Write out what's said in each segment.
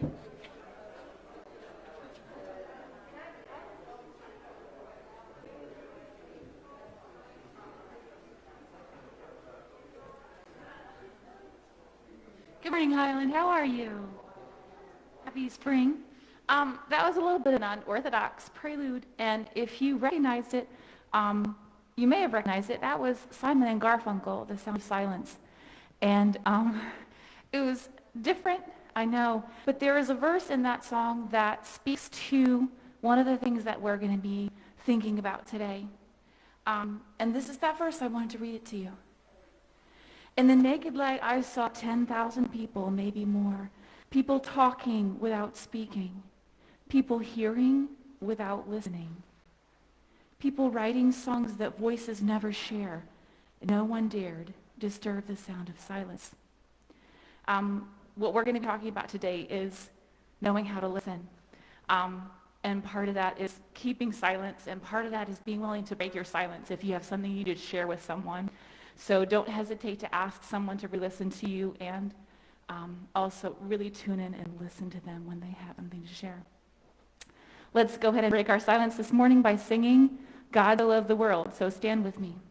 Good morning, Highland. How are you? Happy spring. That was a little bit of an unorthodox prelude, and if you recognized it, you may have recognized it. That was Simon and Garfunkel, The Sound of Silence. And it was different, I know, but there is a verse in that song that speaks to one of the things that we're going to be thinking about today. And this is that verse. I wanted to read it to you. In the naked light, I saw 10,000 people, maybe more. People talking without speaking. People hearing without listening. People writing songs that voices never share. No one dared disturb the sound of silence. What we're going to be talking about today is knowing how to listen. And part of that is keeping silence, and part of that is being willing to break your silence if you have something you need to share with someone. So don't hesitate to ask someone to re-listen to you, and also really tune in and listen to them when they have something to share. Let's go ahead and break our silence this morning by singing God So Loved the World. So stand with me.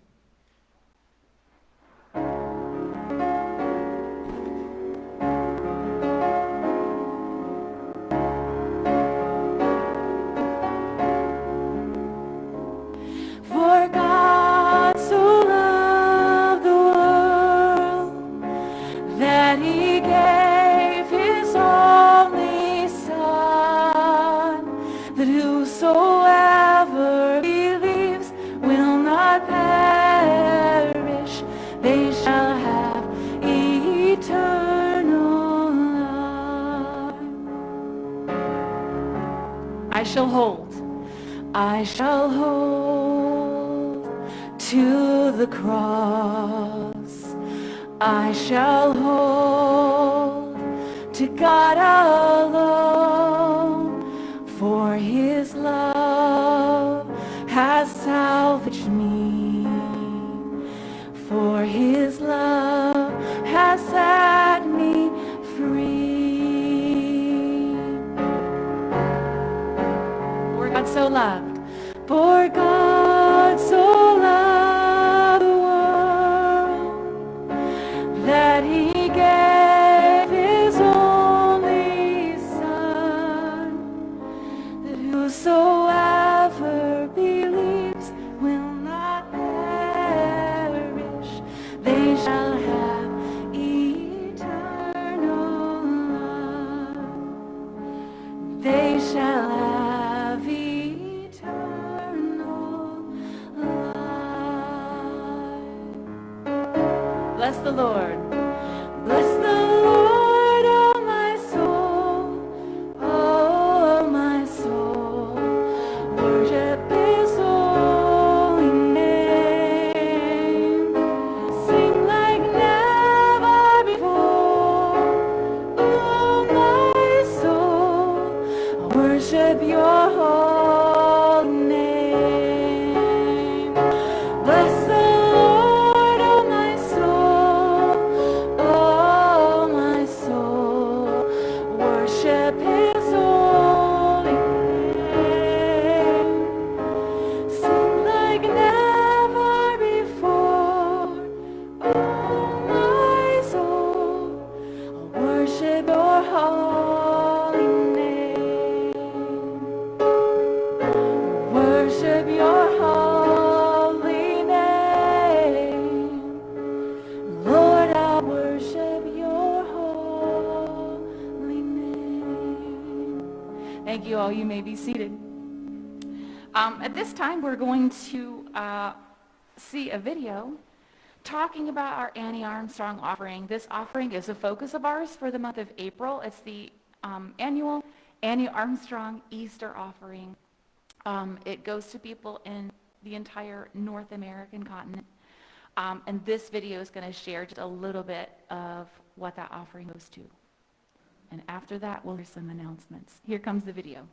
I shall hold to the cross. I shall hold to God alone, for his love has salvaged me, for his love has set me free. For God so loved, for God so loved the world that he gave his only Son, that whosoever believes will not perish, they shall have eternal life. They shall have Bless the Lord. Bless the Lord, oh my soul, oh my soul. Worship his holy name. Sing like never before, oh my soul. Worship your holy name. Bless the you may be seated. At this time, we're going to see a video talking about our Annie Armstrong offering. This offering is a focus of ours for the month of April. It's the annual Annie Armstrong Easter offering. It goes to people in the entire North American continent. And this video is going to share just a little bit of what that offering goes to. And after that, we'll hear some announcements. Here comes the video.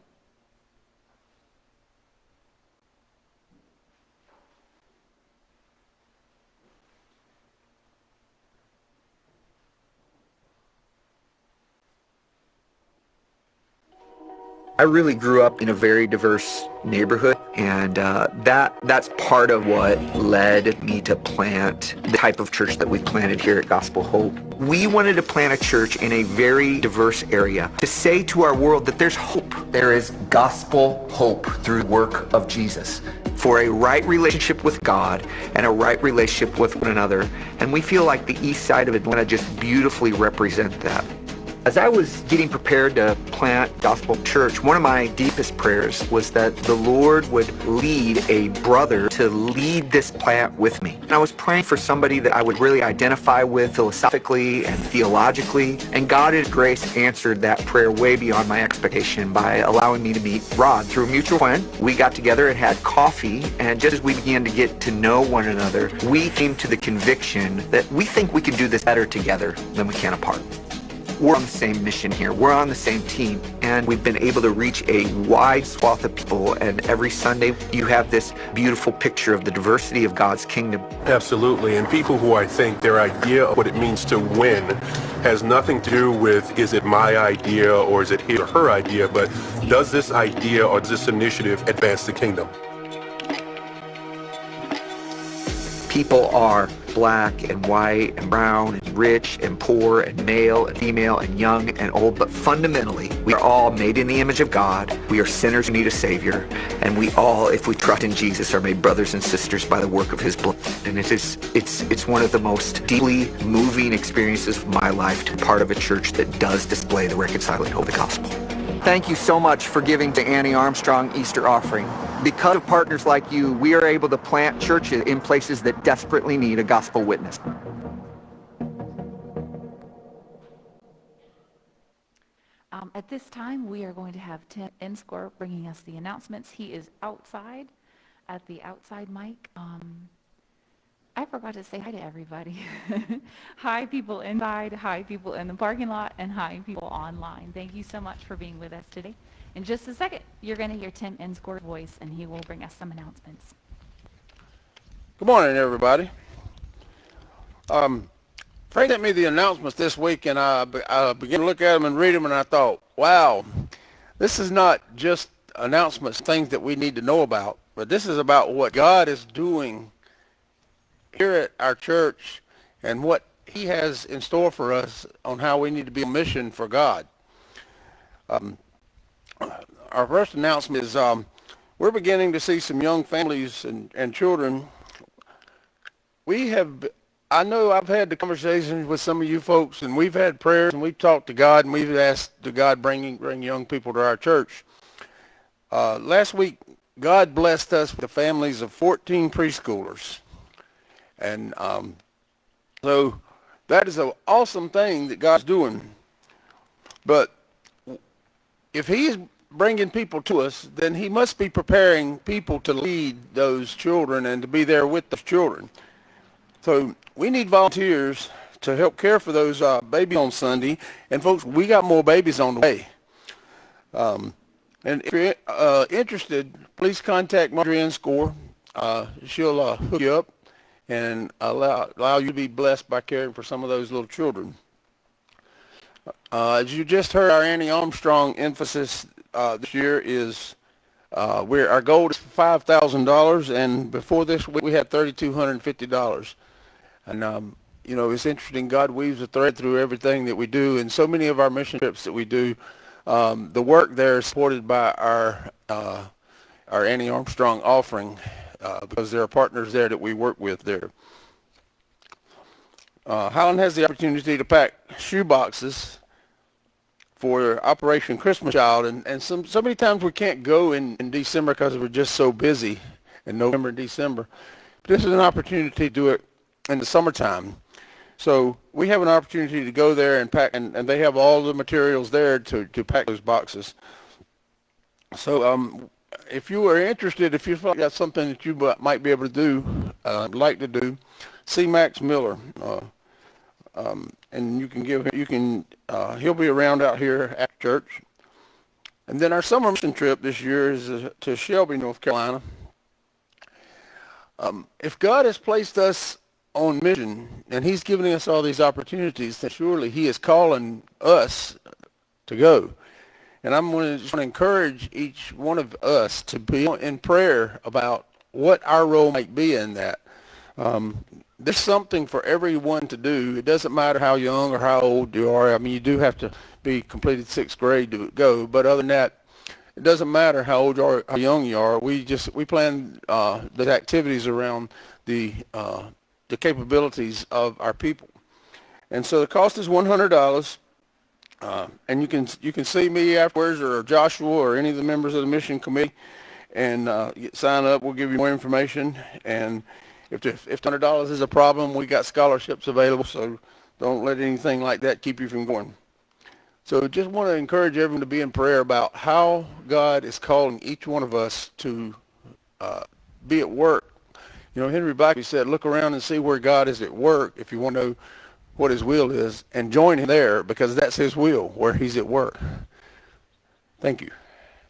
I really grew up in a very diverse neighborhood, and that's part of what led me to plant the type of church that we planted here at Gospel Hope. We wanted to plant a church in a very diverse area to say to our world that there's hope. There is gospel hope through the work of Jesus for a right relationship with God and a right relationship with one another. And we feel like the east side of Atlanta just beautifully represent that. As I was getting prepared to plant Gospel Church, one of my deepest prayers was that the Lord would lead a brother to lead this plant with me. And I was praying for somebody that I would really identify with philosophically and theologically. And God in His grace answered that prayer way beyond my expectation by allowing me to meet Rod. Through a mutual friend, we got together and had coffee. And just as we began to get to know one another, we came to the conviction that we think we can do this better together than we can apart. We're on the same mission here. We're on the same team, and we've been able to reach a wide swath of people, and every Sunday you have this beautiful picture of the diversity of God's kingdom. Absolutely, and people who I think their idea of what it means to win has nothing to do with is it my idea or is it his or her idea, but does this idea or does this initiative advance the kingdom? People are black and white and brown and rich and poor and male and female and young and old, but fundamentally we are all made in the image of God. We are sinners who need a Savior, and we all, if we trust in Jesus, are made brothers and sisters by the work of His blood. And it's one of the most deeply moving experiences of my life to be part of a church that does display the reconciling hope of the gospel. Thank you so much for giving to Annie Armstrong Easter Offering. Because of partners like you, we are able to plant churches in places that desperately need a gospel witness. At this time, we are going to have Tim Enscore bringing us the announcements. He is outside at the outside mic. I forgot to say hi to everybody. Hi, people inside, hi, people in the parking lot, and hi, people online. Thank you so much for being with us today. In just a second, you're going to hear Tim Enscore's voice, and he will bring us some announcements. Good morning, everybody. Frank sent me the announcements this week, and I began to look at them and read them, and I thought, wow, this is not just announcements, things that we need to know about, but this is about what God is doing here at our church and what He has in store for us on how we need to be on mission for God. Our first announcement is we're beginning to see some young families and children. I know I've had the conversations with some of you folks, and we've had prayers, and we've talked to God, and we've asked to God bring young people to our church. Last week, God blessed us with the families of 14 preschoolers. And so that is an awesome thing that God's doing. But if He is bringing people to us, then He must be preparing people to lead those children and to be there with those children. So we need volunteers to help care for those babies on Sunday. And folks, we got more babies on the way. And if you're interested, please contact Marjorie Enscore. She'll hook you up and allow you to be blessed by caring for some of those little children. As you just heard, our Annie Armstrong emphasis this year is our goal is $5,000, and before this we had $3,250. And you know, it's interesting. God weaves a thread through everything that we do, and so many of our mission trips that we do, the work there is supported by our Annie Armstrong offering, because there are partners there that we work with there. Highland has the opportunity to pack shoe boxes for Operation Christmas Child, and so many times we can't go in December because we're just so busy in November and December. But this is an opportunity to do it in the summertime. So we have an opportunity to go there and pack, and they have all the materials there to pack those boxes. So if you are interested, if you feel like that's something that you might be able to do, like to do, see Max Miller, and you can he'll be around out here at church. And then our summer mission trip this year is to Shelby, North Carolina. If God has placed us on mission and He's giving us all these opportunities, then surely He is calling us to go. And I'm just want to encourage each one of us to be in prayer about what our role might be in that. There's something for everyone to do. It doesn't matter how young or how old you are. I mean, you do have to be completed 6th grade to go. But other than that, it doesn't matter how old you are, how young you are. We plan the activities around the capabilities of our people. And so the cost is $100. And you can see me afterwards, or Joshua, or any of the members of the mission committee, and sign up. We'll give you more information. And if $100 is a problem, we got scholarships available. So don't let anything like that keep you from going. So just want to encourage everyone to be in prayer about how God is calling each one of us to be at work. You know, Henry Blackaby said, look around and see where God is at work if you want to know what his will is, and join him there, because that's his will, where he's at work. Thank you.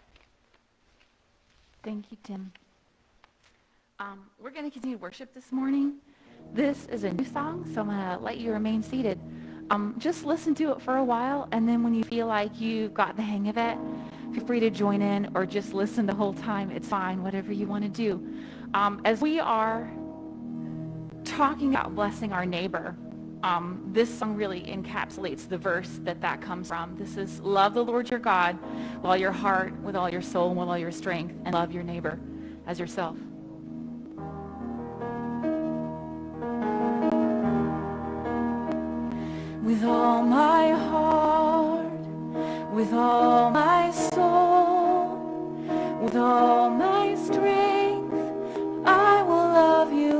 Thank you, Tim. We're going to continue worship this morning. This is a new song, so I'm going to let you remain seated. Just listen to it for a while, and then when you feel like you've got the hang of it, feel free to join in or just listen the whole time. It's fine, whatever you want to do. As we are talking about blessing our neighbor, this song really encapsulates the verse that comes from. This is, love the Lord your God with all your heart, with all your soul, and with all your strength, and love your neighbor as yourself. With all my heart, with all my soul, with all my strength, I will love you,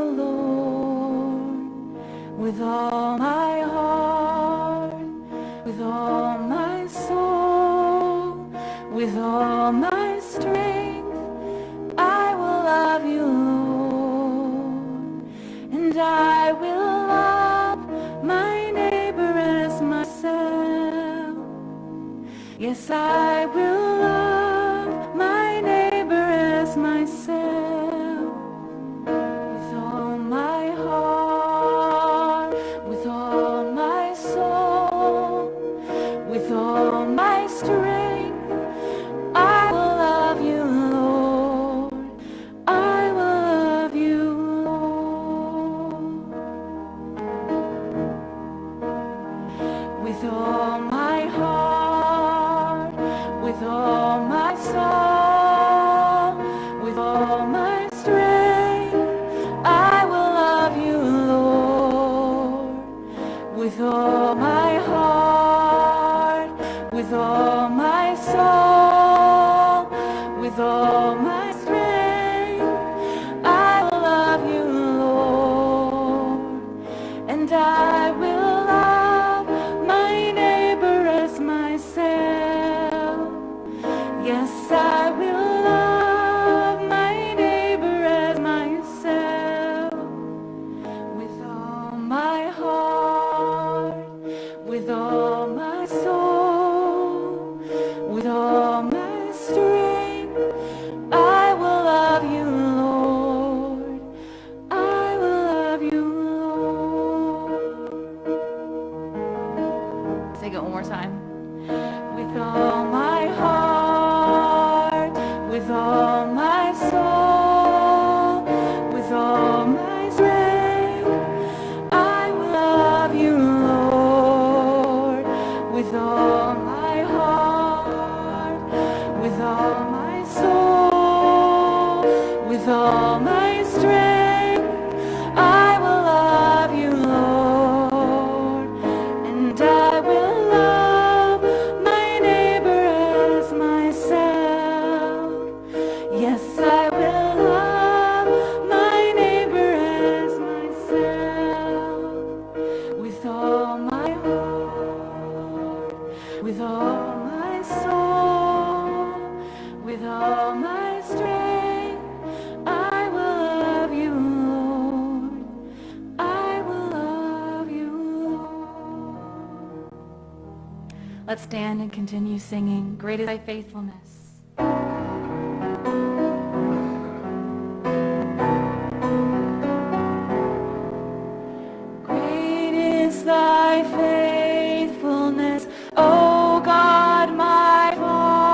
Lord. With all my heart, with all my soul, with all my strength, I will love you, Lord. And I will love my neighbor as myself. Yes, I will love my neighbor as myself. With all my heart, with all my soul, with all my strength, I will love you, Lord. I will love you, Lord. With all my heart, with all my soul, with all my strength, I will love you, Lord. With all my heart, with all my soul, with all my strength, I will love you, Lord. And I will love my neighbor as myself. Yes, I will love my neighbor as myself. With all my heart, with all my soul, with all my strength, I will love you, Lord. I will love you, Lord. Sing it one more time. With all my heart, with all my soul, with all my strength, I will love you, Lord. With all my heart, with all my soul, with all my strength, I will love you, Lord. And I will love my neighbor as myself. Yes, I will love my neighbor as myself. With all my heart, with all my soul, with all my strength, I will love you, Lord. I will love you, Lord. Let's stand and continue singing, Great is thy faithfulness. Great is thy faithfulness, O God, my Father.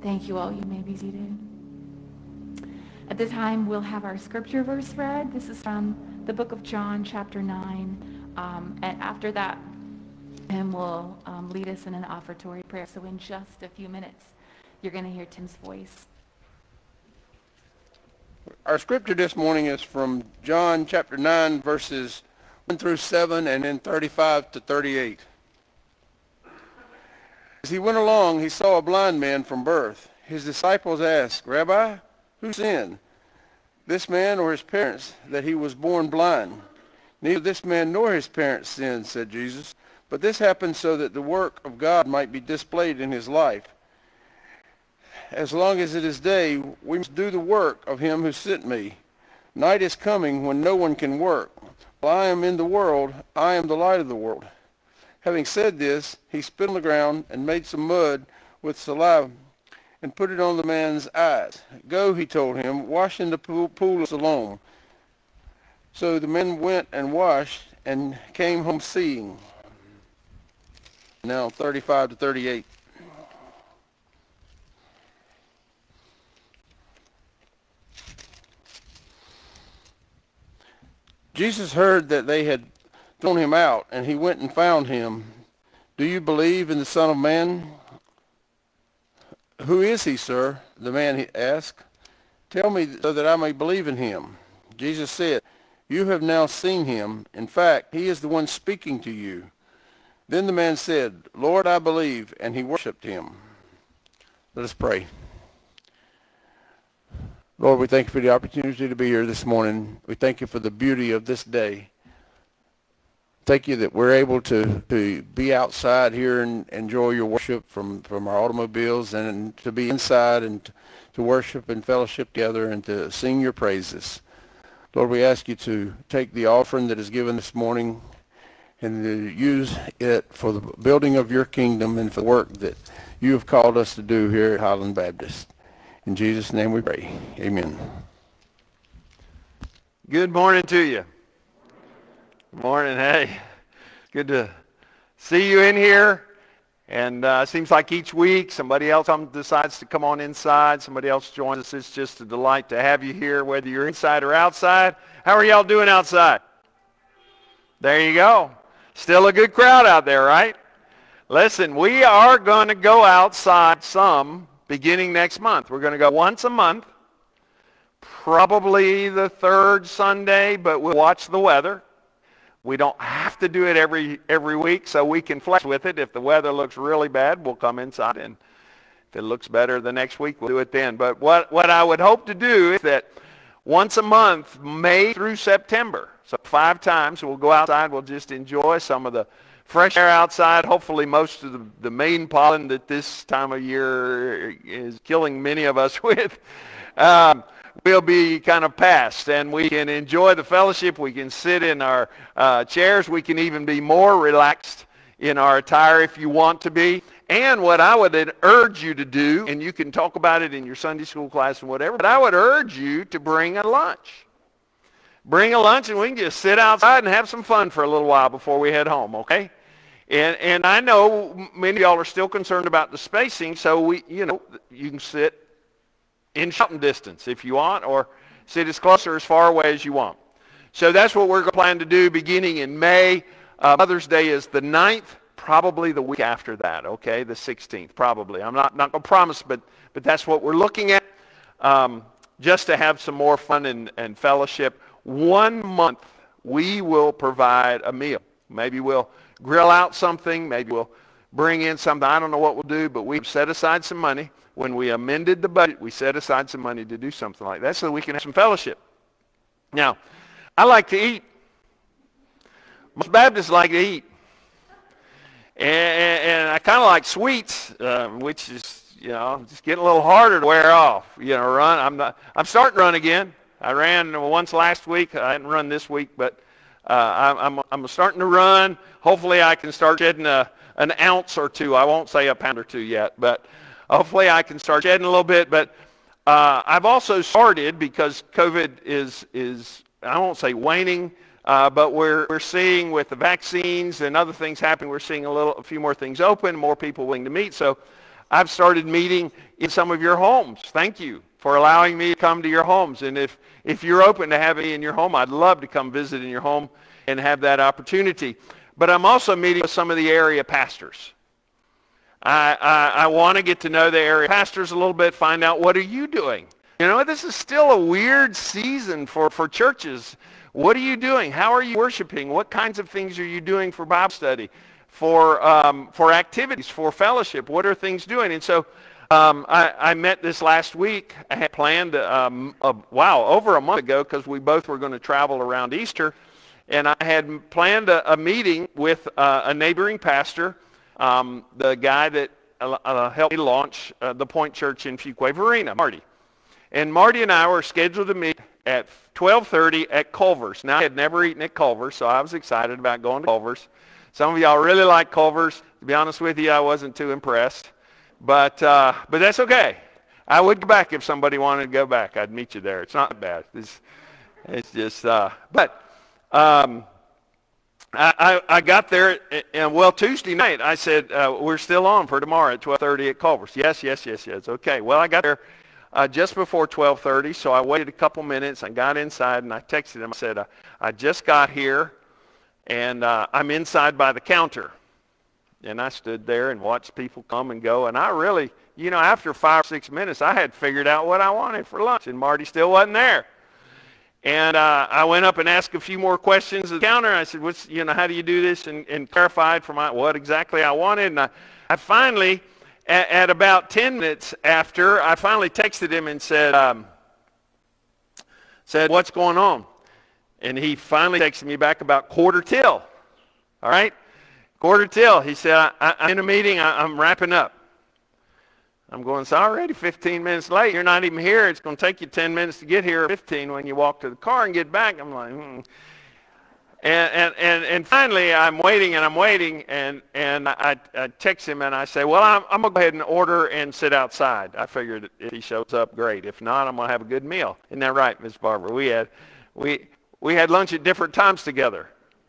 Thank you all. You may be seated. At this time, we'll have our scripture verse read. This is from the book of John, chapter 9. And after that, Tim will lead us in an offertory prayer. So in just a few minutes, you're going to hear Tim's voice. Our scripture this morning is from John chapter 9, verses 1 through 7, and then 35 to 38. As he went along, he saw a blind man from birth. His disciples asked, "Rabbi, who sinned, this man or his parents, that he was born blind?" "Neither this man nor his parents sinned," said Jesus, "but this happened so that the work of God might be displayed in his life. As long as it is day, we must do the work of him who sent me. Night is coming when no one can work. While I am in the world, I am the light of the world." Having said this, he spit on the ground and made some mud with saliva and put it on the man's eyes. "Go," he told him, "wash in the pool of Siloam." So the man went and washed and came home seeing. Now 35 to 38. Jesus heard that they had thrown him out, and he went and found him. "Do you believe in the Son of Man?" "Who is he, sir?" the man asked. "Tell me so that I may believe in him." Jesus said, "You have now seen him. In fact, he is the one speaking to you." Then the man said, "Lord, I believe," and he worshipped him. Let us pray. Lord, we thank you for the opportunity to be here this morning. We thank you for the beauty of this day. Thank you that we're able to be outside here and enjoy your worship from our automobiles, and to be inside and to worship and fellowship together and to sing your praises. Lord, we ask you to take the offering that is given this morning and to use it for the building of your kingdom and for the work that you have called us to do here at Highland Baptist. In Jesus' name we pray. Amen. Good morning to you. Good morning. Hey, good to see you in here. And it seems like each week somebody else decides to come on inside. Somebody else joins us. It's just a delight to have you here, whether you're inside or outside. How are y'all doing outside? There you go. Still a good crowd out there, right? Listen, we are going to go outside some beginning next month. We're going to go once a month, probably the third Sunday, but we'll watch the weather. We don't have to do it every week, so we can flex with it. If the weather looks really bad, we'll come inside, and if it looks better the next week, we'll do it then. But what I would hope to do is that once a month, May through September, so 5 times, we'll go outside. We'll just enjoy some of the fresh air outside. Hopefully most of the main pollen that this time of year is killing many of us with will be kind of past, and we can enjoy the fellowship. We can sit in our chairs. We can even be more relaxed in our attire if you want to be. And what I would urge you to do, and you can talk about it in your Sunday school class and whatever, but I would urge you to bring a lunch. Bring a lunch, and we can just sit outside and have some fun for a little while before we head home, okay? And I know many of y'all are still concerned about the spacing, so you can sit in shouting distance if you want, or sit as close or as far away as you want. So that's what we're going to plan to do beginning in May. Mother's Day is the 9th, probably the week after that, okay, the 16th, probably. I'm not going to promise, but that's what we're looking at, just to have some more fun and fellowship. 1 month, we will provide a meal. Maybe we'll grill out something. Maybe we'll bring in something. I don't know what we'll do, but we've set aside some money. When we amended the budget, we set aside some money to do something like that so that we can have some fellowship. Now, I like to eat. Most Baptists like to eat. And I kind of like sweets, which is, just getting a little harder to wear off. Run. I'm starting to run again. I ran once last week. I didn't run this week, but I'm starting to run. Hopefully I can start shedding an ounce or two. I won't say a pound or two yet, but hopefully I can start shedding a little bit. But I've also started, because COVID is I won't say waning, but we're seeing with the vaccines and other things happening, we're seeing a few more things open, more people willing to meet. So I've started meeting in some of your homes. Thank you for allowing me to come to your homes. And if you're open to having me in your home, I'd love to come visit in your home and have that opportunity. But I'm also meeting with some of the area pastors. I want to get to know the area pastors a little bit, find out what are you doing. You know, this is still a weird season for churches. What are you doing? How are you worshiping? What kinds of things are you doing for Bible study, for activities, for fellowship? What are things doing? And so I met this last week. I had planned, over a month ago, because we both were going to travel around Easter. And I had planned a meeting with a neighboring pastor, the guy that helped me launch the Point Church in Fuquay Varina, Marty. And Marty and I were scheduled to meet at 12:30 at Culver's. Now, I had never eaten at Culver's, so I was excited about going to Culver's. Some of y'all really like Culver's. To be honest with you, I wasn't too impressed. But that's okay. I would go back if somebody wanted to go back. I'd meet you there. It's not bad. It's just, I got there, and Tuesday night, I said, we're still on for tomorrow at 12:30 at Culver's. Yes. Okay. Well, I got there just before 12:30, so I waited a couple minutes. I got inside, and I texted him. I said, I just got here, and I'm inside by the counter. And I stood there and watched people come and go, and I really, after 5 or 6 minutes, I had figured out what I wanted for lunch, and Marty still wasn't there. And I went up and asked a few more questions at the counter. I said, how do you do this? And clarified for what exactly I wanted. And I finally, at about 10 minutes after, I finally texted him and said, what's going on? And he finally texted me back about quarter till. All right? Quarter till. He said, I'm in a meeting. I'm wrapping up. I'm going, it's already 15 minutes late. You're not even here. It's going to take you 10 minutes to get here, 15 when you walk to the car and get back. I'm like, And finally, I'm waiting, and I text him, and I say, well, I'm going to go ahead and order and sit outside. I figured if he shows up, great. If not, I'm going to have a good meal. Isn't that right, Miss Barbara? We had lunch at different times together.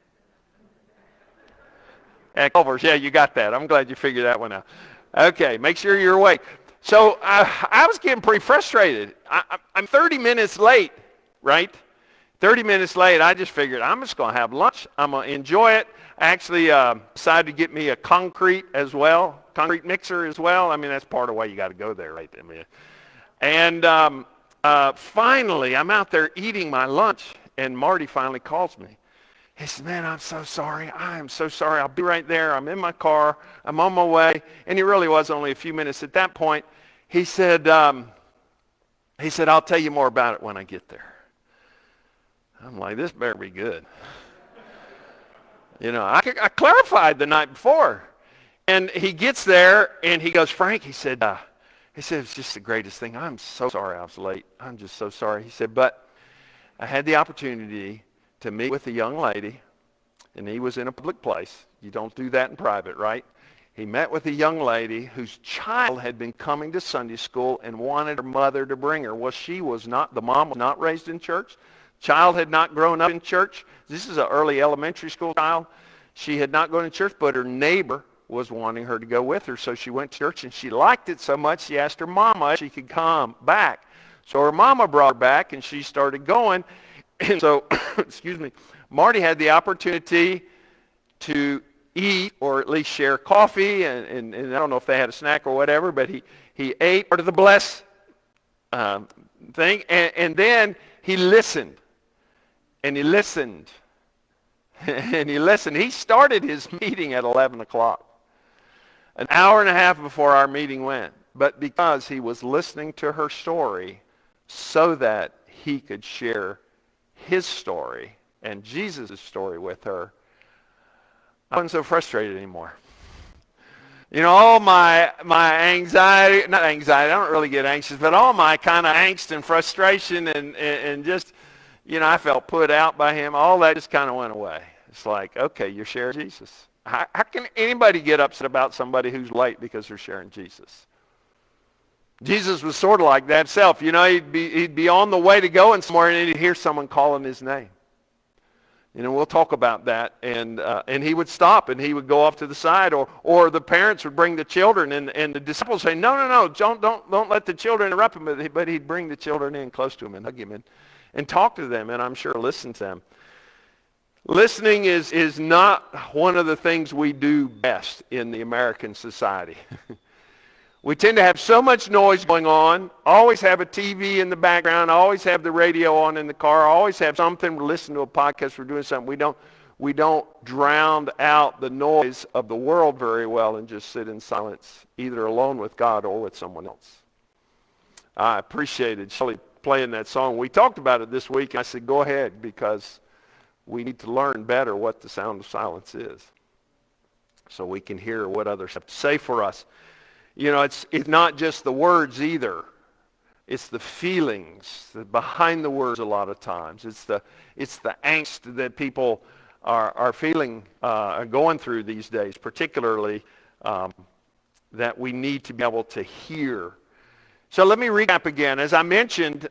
At Culver's. Yeah, you got that. I'm glad you figured that one out. Okay, make sure you're awake. So I was getting pretty frustrated. I'm 30 minutes late, right? 30 minutes late. I just figured I'm just going to have lunch. I'm going to enjoy it. I actually decided to get me a concrete mixer as well. I mean, that's part of why you got to go there, right? I mean, and finally, I'm out there eating my lunch, and Marty finally calls me. He said, man, I'm so sorry. I am so sorry. I'll be right there. I'm in my car. I'm on my way. And he really was only a few minutes at that point. He said, I'll tell you more about it when I get there. I'm like, this better be good. I clarified the night before. And he gets there, and he goes, Frank, he said, it's just the greatest thing. I'm so sorry I was late. I'm just so sorry. He said, but I had the opportunity to meet with a young lady, and he was in a public place. You don't do that in private, right? He met with a young lady whose child had been coming to Sunday school and wanted her mother to bring her. Well, the mom was not raised in church. Child had not grown up in church. This is an early elementary school child. She had not gone to church, but her neighbor was wanting her to go with her, so she went to church, and she liked it so much she asked her mama if she could come back. So her mama brought her back, and she started going. And so, Marty had the opportunity to eat or at least share coffee, and I don't know if they had a snack or whatever, but he ate part of the bless thing, and then he listened, and he listened, and he listened. He started his meeting at 11 o'clock, an hour and a half before our meeting went, but because he was listening to her story so that he could share his story and Jesus' story with her, I wasn't so frustrated anymore. All my anxiety, not anxiety, I don't really get anxious, but all my kind of angst and frustration and just, I felt put out by him, all that just kind of went away. It's like, okay, you're sharing Jesus. How can anybody get upset about somebody who's late because they're sharing Jesus? Jesus was sort of like that himself. He'd be on the way to going somewhere, and he'd hear someone calling his name. You know, we'll talk about that. And he would stop and he would go off to the side, or the parents would bring the children, and the disciples say, no, don't let the children interrupt him. But he'd bring the children in close to him and hug him and talk to them, and I'm sure listen to them. Listening is not one of the things we do best in the American society. We tend to have so much noise going on, always have a TV in the background, always have the radio on in the car, always have something, we're listening to a podcast, we're doing something. We don't drown out the noise of the world very well and just sit in silence, either alone with God or with someone else. I appreciated Shelley playing that song. We talked about it this week, and I said, go ahead, because we need to learn better what the sound of silence is so we can hear what others have to say for us. You know, it's not just the words either. It's the feelings behind the words a lot of times. It's the angst that people are feeling, going through these days, particularly that we need to be able to hear. So let me recap again. As I mentioned,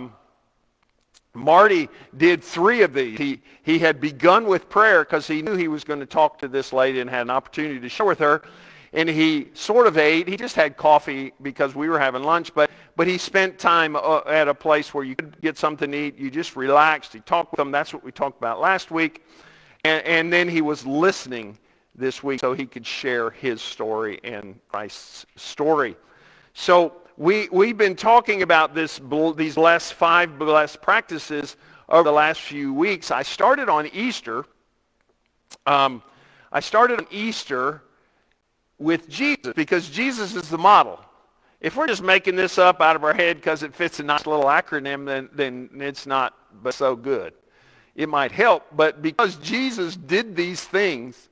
Marty did 3 of these. He had begun with prayer because he knew he was going to talk to this lady and had an opportunity to share with her. And he sort of ate. He just had coffee because we were having lunch, but he spent time at a place where you could get something to eat. You just relaxed. He talked with them. That's what we talked about last week. And then he was listening this week so he could share his story and Christ's story. So we've been talking about these last 5 blessed practices over the last few weeks. I started on Easter. With Jesus, because Jesus is the model. If we're just making this up out of our head because it fits a nice little acronym, then it's not but so good. It might help, but because Jesus did these things,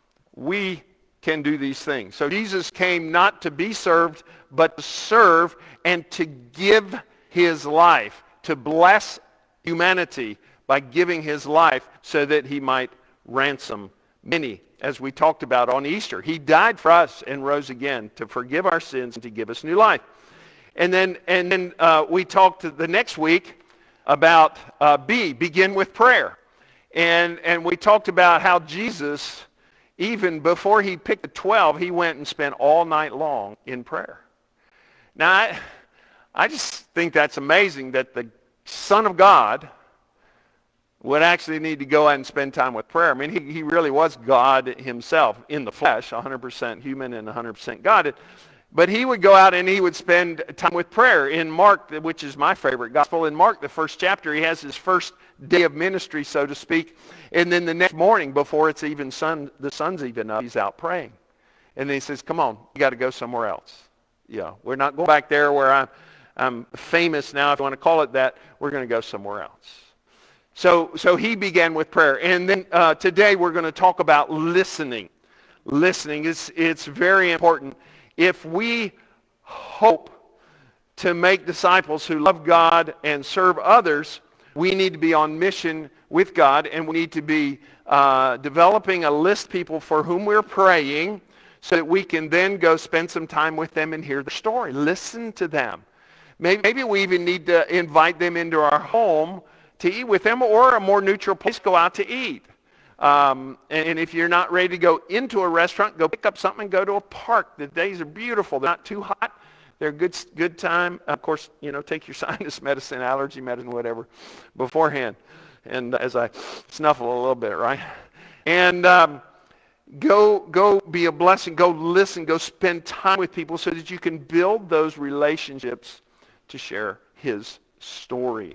we can do these things. So Jesus came not to be served, but to serve and to give his life, to bless humanity by giving his life so that he might ransom many. As we talked about on Easter, he died for us and rose again to forgive our sins and to give us new life. And then we talked the next week about begin with prayer. And we talked about how Jesus, even before he picked the 12, he went and spent all night long in prayer. Now, I just think that's amazing that the Son of God would actually need to go out and spend time with prayer. I mean, he really was God himself in the flesh, 100% human and 100% God. But he would go out and he would spend time with prayer. In Mark, which is my favorite gospel, in Mark, the first chapter, he has his first day of ministry, so to speak. And then the next morning, before it's even the sun's even up, he's out praying. And then he says, come on, you got to go somewhere else. Yeah, we're not going back there where I'm famous now, if you want to call it that. We're going to go somewhere else. So he began with prayer. And then today we're going to talk about listening. Listening, it's very important. If we hope to make disciples who love God and serve others, we need to be on mission with God, and we need to be developing a list of people for whom we're praying so that we can then go spend some time with them and hear their story. Listen to them. Maybe we even need to invite them into our home to eat with them, or a more neutral place, go out to eat. And if you're not ready to go into a restaurant, go pick up something and go to a park. The days are beautiful. They're not too hot. They're good time. Of course, take your sinus medicine, allergy medicine, whatever, beforehand. And as I snuffle a little bit, right? And go be a blessing. Go listen. Go spend time with people so that you can build those relationships to share his story.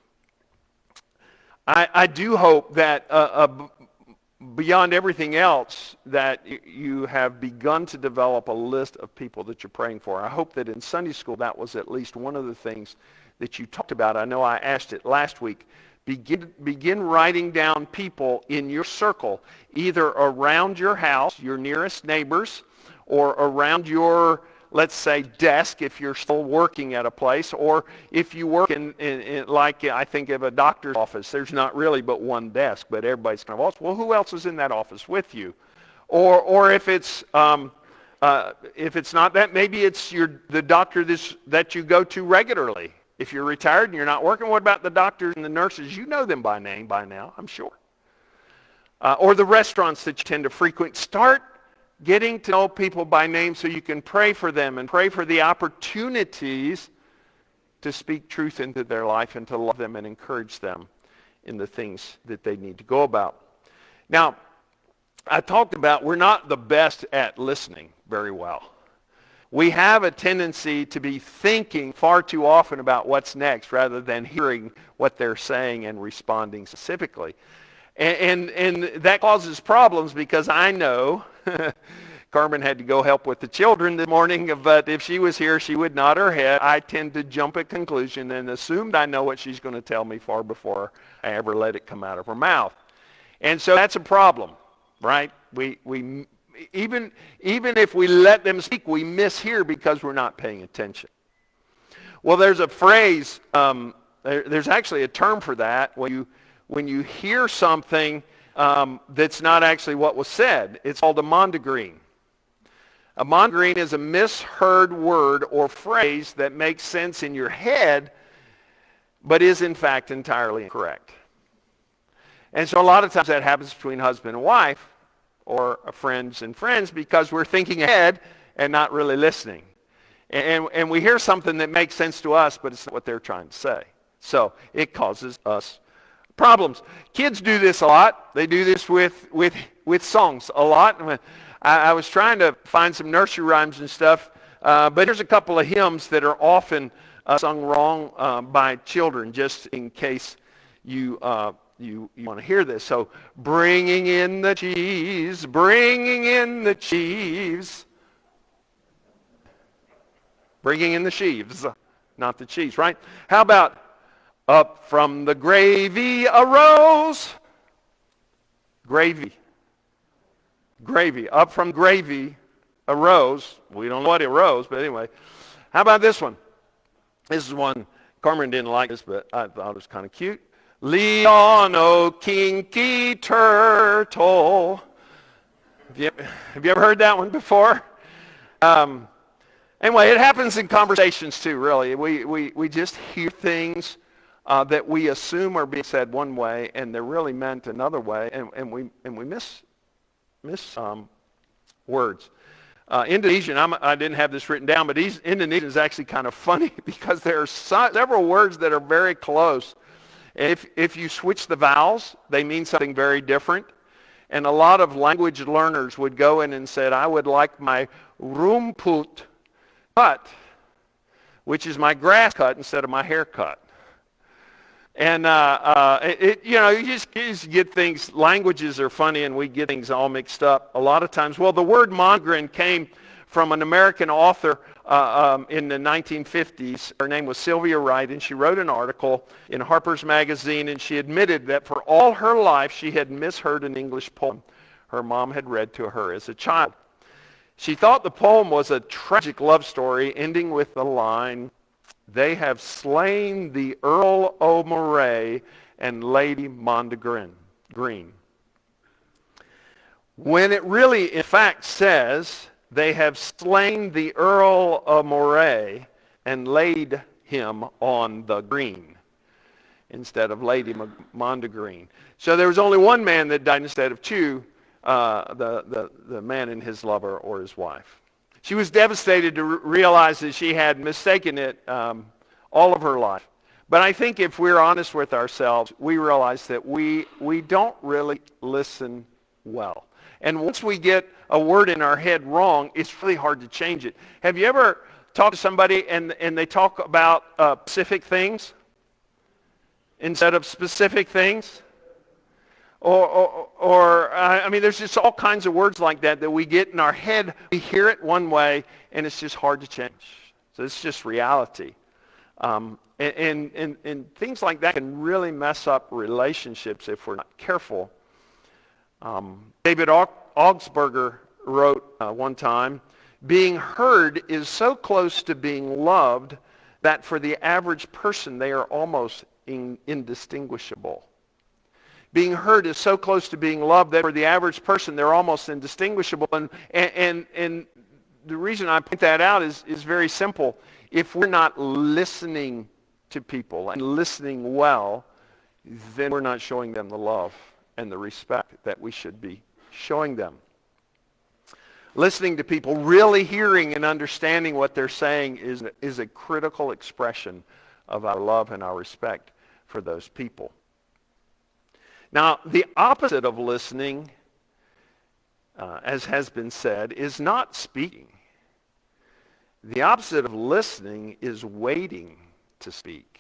I do hope that beyond everything else that you have begun to develop a list of people that you're praying for. I hope that in Sunday school that was at least one of the things that you talked about. I know I asked it last week. Begin writing down people in your circle, either around your house, your nearest neighbors, or around your, let's say, desk if you're still working at a place, or if you work in like I think of a doctor's office, there's not really but one desk, but everybody's kind of, well, who else is in that office with you? Or if it's not that, maybe it's the doctor that you go to regularly. If you're retired and you're not working, what about the doctors and the nurses? You know them by name by now, I'm sure. or the restaurants that you tend to frequent. Start getting to know people by name so you can pray for them and pray for the opportunities to speak truth into their life and to love them and encourage them in the things that they need to go about. Now, I talked about we're not the best at listening very well. We have a tendency to be thinking far too often about what's next rather than hearing what they're saying and responding specifically. And that causes problems because I know Carmen had to go help with the children this morning, but if she was here, she would nod her head. I tend to jump at conclusion and assume I know what she's going to tell me far before I ever let it come out of her mouth. And so that's a problem, right? We even if we let them speak, we mishear because we're not paying attention. Well, there's a phrase, there's actually a term for that when you hear something that's not actually what was said. It's called a mondegreen. A mondegreen is a misheard word or phrase that makes sense in your head, but is in fact entirely incorrect. And so a lot of times that happens between husband and wife, or friends and friends, because we're thinking ahead and not really listening. And we hear something that makes sense to us, but it's not what they're trying to say. So it causes us problems. Kids do this a lot. They do this with songs a lot. I was trying to find some nursery rhymes and stuff, but here's a couple of hymns that are often sung wrong by children, just in case you want to hear this. So, bringing in the cheese, bringing in the cheese, bringing in the sheaves, not the cheese, right? How about up from the gravy arose? Gravy. Gravy. Up from gravy arose. We don't know what arose, but anyway. How about this one? This is one, Carmen didn't like this, but I thought it was kind of cute. Lead on, O kinky turtle. Have you ever heard that one before? Anyway, it happens in conversations too, really. We just hear things that we assume are being said one way, and they're really meant another way, and we miss words. Indonesian, I didn't have this written down, but Indonesian is actually kind of funny because there are several words that are very close. If you switch the vowels, they mean something very different. And a lot of language learners would go in and say, I would like my rumput cut, which is my grass cut instead of my haircut. And you just get things, languages are funny and we get things all mixed up a lot of times. Well, the word mondegreen came from an American author in the 1950s. Her name was Sylvia Wright, and she wrote an article in Harper's Magazine, and she admitted that for all her life she had misheard an English poem her mom had read to her as a child. She thought the poem was a tragic love story ending with the line, "They have slain the Earl o' Moray and Lady Mondegreen." When it really, in fact, says, "They have slain the Earl of Moray and laid him on the green," instead of Lady Mondegreen. So there was only one man that died instead of two, the man and his lover or his wife. She was devastated to realize that she had mistaken it all of her life. But I think if we're honest with ourselves, we realize that we don't really listen well. And once we get a word in our head wrong, it's really hard to change it. Have you ever talked to somebody and they talk about specific things instead of specific things? I mean, there's just all kinds of words like that we get in our head. We hear it one way, and it's just hard to change. So it's just reality. And things like that can really mess up relationships if we're not careful. David Augsburger wrote one time, "Being heard is so close to being loved that for the average person they are almost indistinguishable." Being heard is so close to being loved that for the average person they're almost indistinguishable. And the reason I point that out is very simple. If we're not listening to people and listening well, then we're not showing them the love and the respect that we should be showing them. Listening to people, really hearing and understanding what they're saying is a critical expression of our love and our respect for those people. Now, the opposite of listening, as has been said, is not speaking. The opposite of listening is waiting to speak.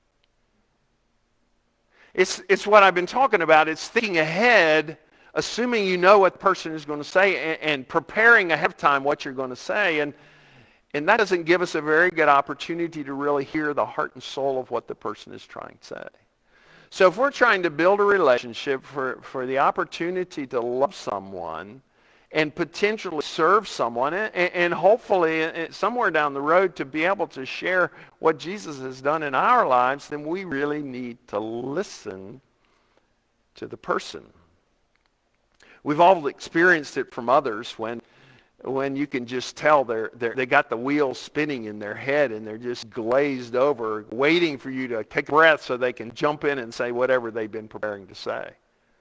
It's what I've been talking about. It's thinking ahead, assuming you know what the person is going to say, and preparing ahead of time what you're going to say. And that doesn't give us a very good opportunity to really hear the heart and soul of what the person is trying to say. So if we're trying to build a relationship for the opportunity to love someone and potentially serve someone, and hopefully somewhere down the road to be able to share what Jesus has done in our lives, then we really need to listen to the person. We've all experienced it from others when you can just tell they got the wheels spinning in their head and they're just glazed over, waiting for you to take a breath so they can jump in and say whatever they've been preparing to say.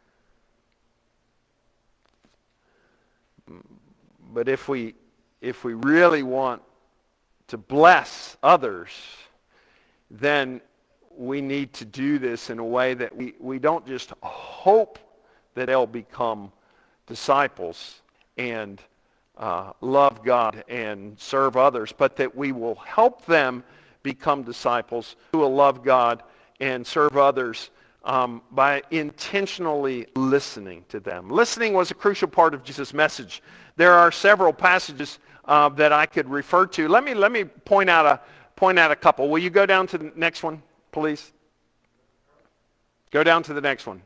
But if we really want to bless others, then we need to do this in a way that we don't just hope that they'll become disciples and love God and serve others, but that we will help them become disciples who will love God and serve others by intentionally listening to them. Listening was a crucial part of Jesus' message. There are several passages that I could refer to. Let me point out a couple. Will you go down to the next one, please? Go down to the next one.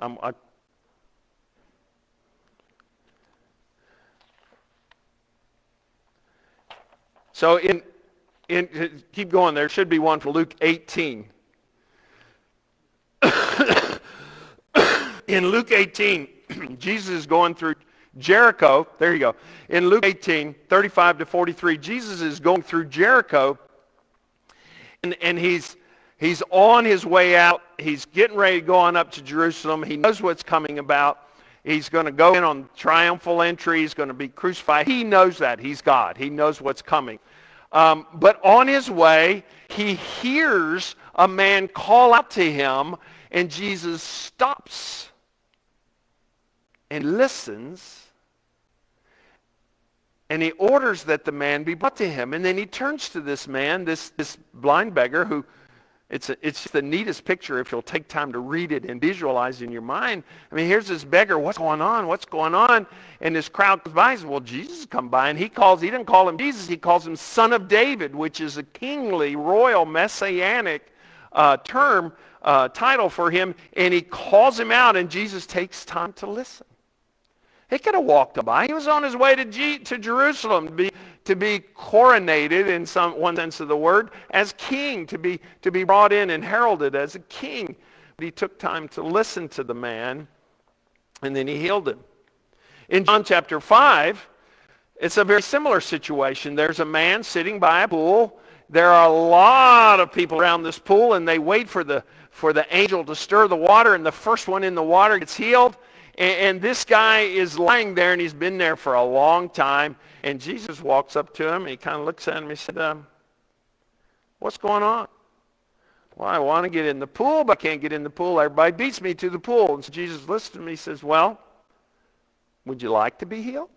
So keep going. There should be one for Luke 18. In Luke 18, Jesus is going through Jericho. There you go. In Luke 18, 35 to 43, Jesus is going through Jericho, and he's on his way out. He's getting ready to go on up to Jerusalem. He knows what's coming about. He's going to go in on triumphal entry. He's going to be crucified. He knows that. He's God. He knows what's coming. But on his way, he hears a man call out to him, and Jesus stops and listens, and he orders that the man be brought to him. And then he turns to this man, this blind beggar, who it's the neatest picture if you'll take time to read it and visualize in your mind. I mean, here's this beggar. What's going on? What's going on? And this crowd comes by and says, well, Jesus come by. And he didn't call him Jesus. He calls him Son of David, which is a kingly, royal, messianic title for him. And he calls him out, and Jesus takes time to listen. He could have walked by. He was on his way to Jerusalem to be coronated in one sense of the word as king, to be brought in and heralded as a king. But he took time to listen to the man, and then he healed him. In John chapter 5, it's a very similar situation. There's a man sitting by a pool. There are a lot of people around this pool, and they wait for the angel to stir the water, and the first one in the water gets healed. And this guy is lying there, and he's been there for a long time. And Jesus walks up to him, and he kind of looks at him, and he said, what's going on? Well, I want to get in the pool, but I can't get in the pool. Everybody beats me to the pool. And so Jesus listens to me. He says, well, would you like to be healed?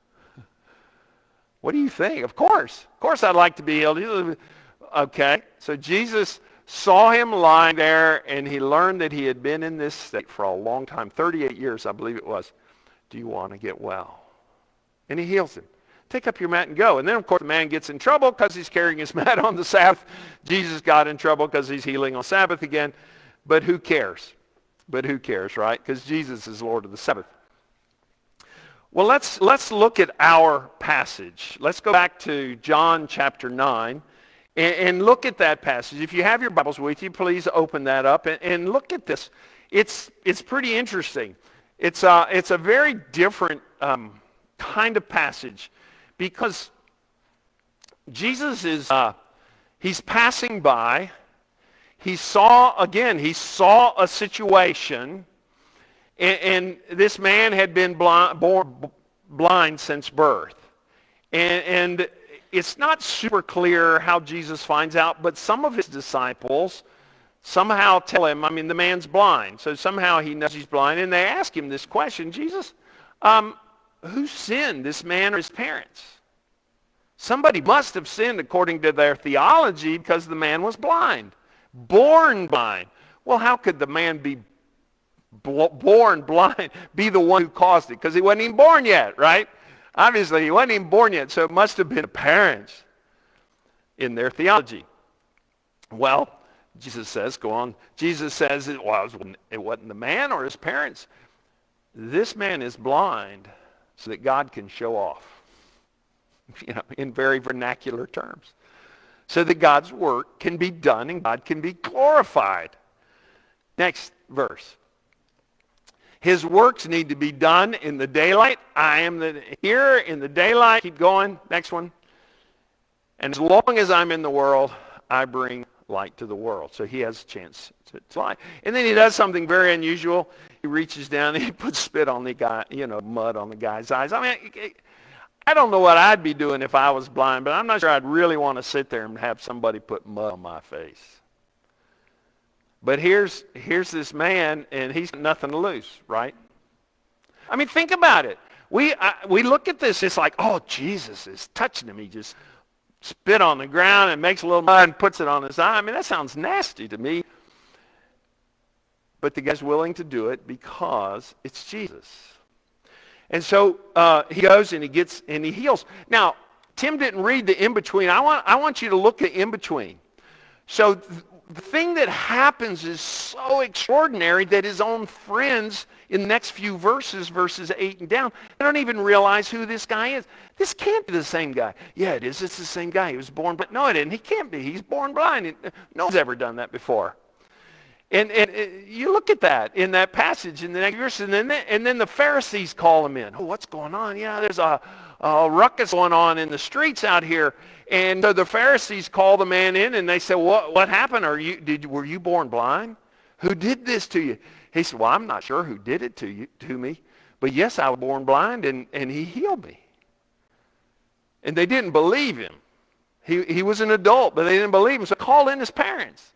What do you think? Of course I'd like to be healed. Okay, so Jesus saw him lying there, and he learned that he had been in this state for a long time, 38 years, I believe it was. Do you want to get well? And he heals him. Take up your mat and go. And then, of course, the man gets in trouble because he's carrying his mat on the Sabbath. Jesus got in trouble because he's healing on Sabbath again. But who cares? Right? Because Jesus is Lord of the Sabbath. Well, let's look at our passage. Let's go back to John chapter 9. And look at that passage. If you have your Bibles with you, please open that up and look at this. It's pretty interesting. It's a very different kind of passage because Jesus is he's passing by. He saw a situation, And this man had been born blind since birth. And it's not super clear how Jesus finds out, but some of his disciples somehow tell him, I mean, the man's blind. So somehow he knows he's blind. And they ask him this question, Jesus, who sinned, this man or his parents? Somebody must have sinned according to their theology because the man was blind, born blind. Well, how could the man be born blind be the one who caused it? Because he wasn't even born yet, right? Obviously, he wasn't even born yet, so it must have been the parents in their theology. Well, Jesus says, go on. Jesus says, it wasn't the man or his parents. This man is blind so that God can show off, in very vernacular terms, so that God's work can be done and God can be glorified. Next verse. His works need to be done in the daylight. I am here in the daylight. Keep going. Next one. And as long as I'm in the world, I bring light to the world. So he has a chance to lie. And then he does something very unusual. He reaches down and he puts spit on the guy, mud on the guy's eyes. I mean, I don't know what I'd be doing if I was blind, but I'm not sure I'd really want to sit there and have somebody put mud on my face. But here's this man, and he's got nothing to lose, right? I mean, think about it. We look at this, it's like, oh, Jesus is touching him. He just spit on the ground and makes a little mud and puts it on his eye. I mean, that sounds nasty to me. But the guy's willing to do it because it's Jesus. And so he goes and he heals. Now, Tim didn't read the in-between. I want you to look at in-between. So the thing that happens is so extraordinary that his own friends in the next few verses 8 and down, they don't even realize who this guy is. This can't be the same guy. Yeah, it is. It's the same guy. He was born, but no, it isn't. He can't be. He's born blind. No one's ever done that before. And you look at that in that passage in the next verse, and then the Pharisees call him in. Oh, what's going on? Yeah, there's a ruckus going on in the streets out here. And so the Pharisees call the man in, and they say, what happened? Were you born blind? Who did this to you? He said, well, I'm not sure who did it to me, but yes, I was born blind, and he healed me. And they didn't believe him. He was an adult, but they didn't believe him, so call in his parents.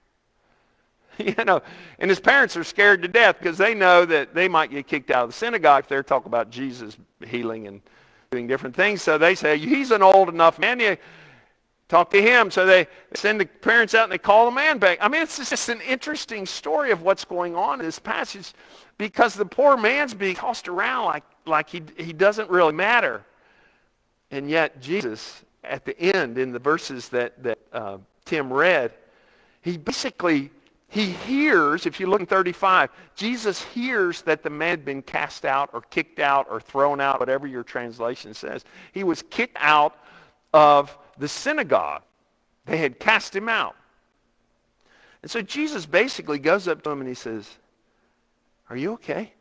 And his parents are scared to death because they know that they might get kicked out of the synagogue if they're talking about Jesus healing and doing different things. So they say, he's an old enough man. You talk to him. So they send the parents out and they call the man back. I mean, it's just an interesting story of what's going on in this passage because the poor man's being tossed around like he doesn't really matter. And yet Jesus, at the end, in the verses that Tim read, he hears, if you look in 35, Jesus hears that the man had been cast out or kicked out or thrown out, whatever your translation says. He was kicked out of the synagogue. They had cast him out. And so Jesus basically goes up to him and he says, are you okay?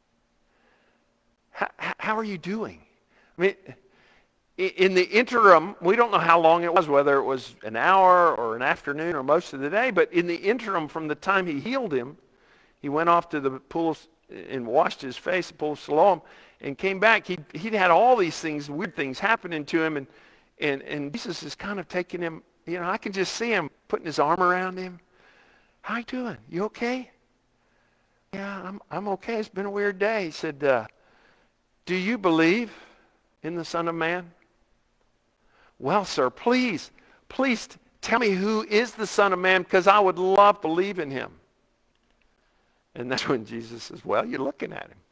How are you doing? I mean, in the interim, we don't know how long it was, whether it was an hour or an afternoon or most of the day, but in the interim from the time he healed him, he went off to the pool and washed his face, the pool of Siloam, and came back. He'd had all these things, weird things happening to him, and Jesus is kind of taking him, I can just see him putting his arm around him. How you doing? You okay? Yeah, I'm okay. It's been a weird day. He said, do you believe in the Son of Man? Well, sir, please tell me who is the Son of Man because I would love to believe in him. And that's when Jesus says, well, you're looking at him.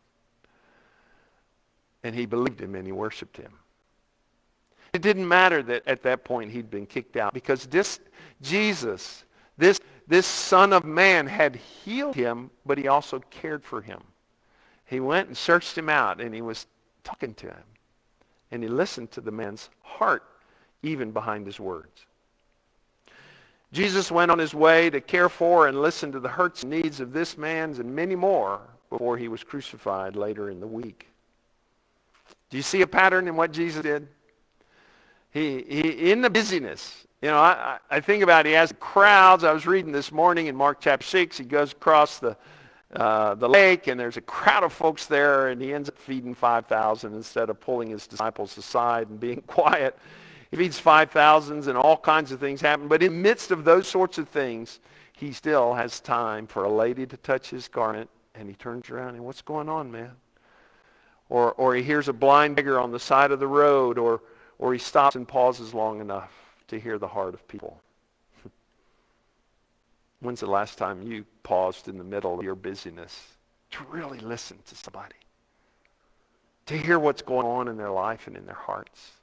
And he believed him and he worshiped him. It didn't matter that at that point he'd been kicked out because Jesus, this Son of Man had healed him, but he also cared for him. He went and searched him out and he was talking to him. And he listened to the man's heart, even behind his words. Jesus went on his way to care for and listen to the hurts and needs of this man's and many more before he was crucified later in the week. Do you see a pattern in what Jesus did? He in the busyness, I think about it, he has crowds. I was reading this morning in Mark chapter 6. He goes across the the lake, and there's a crowd of folks there, and he ends up feeding 5,000 instead of pulling his disciples aside and being quiet. He feeds 5,000, and all kinds of things happen. But in the midst of those sorts of things, he still has time for a lady to touch his garment, and he turns around and, what's going on, man? Or he hears a blind beggar on the side of the road, or he stops and pauses long enough to hear the heart of people. When's the last time you paused in the middle of your busyness to really listen to somebody? To hear what's going on in their life and in their hearts?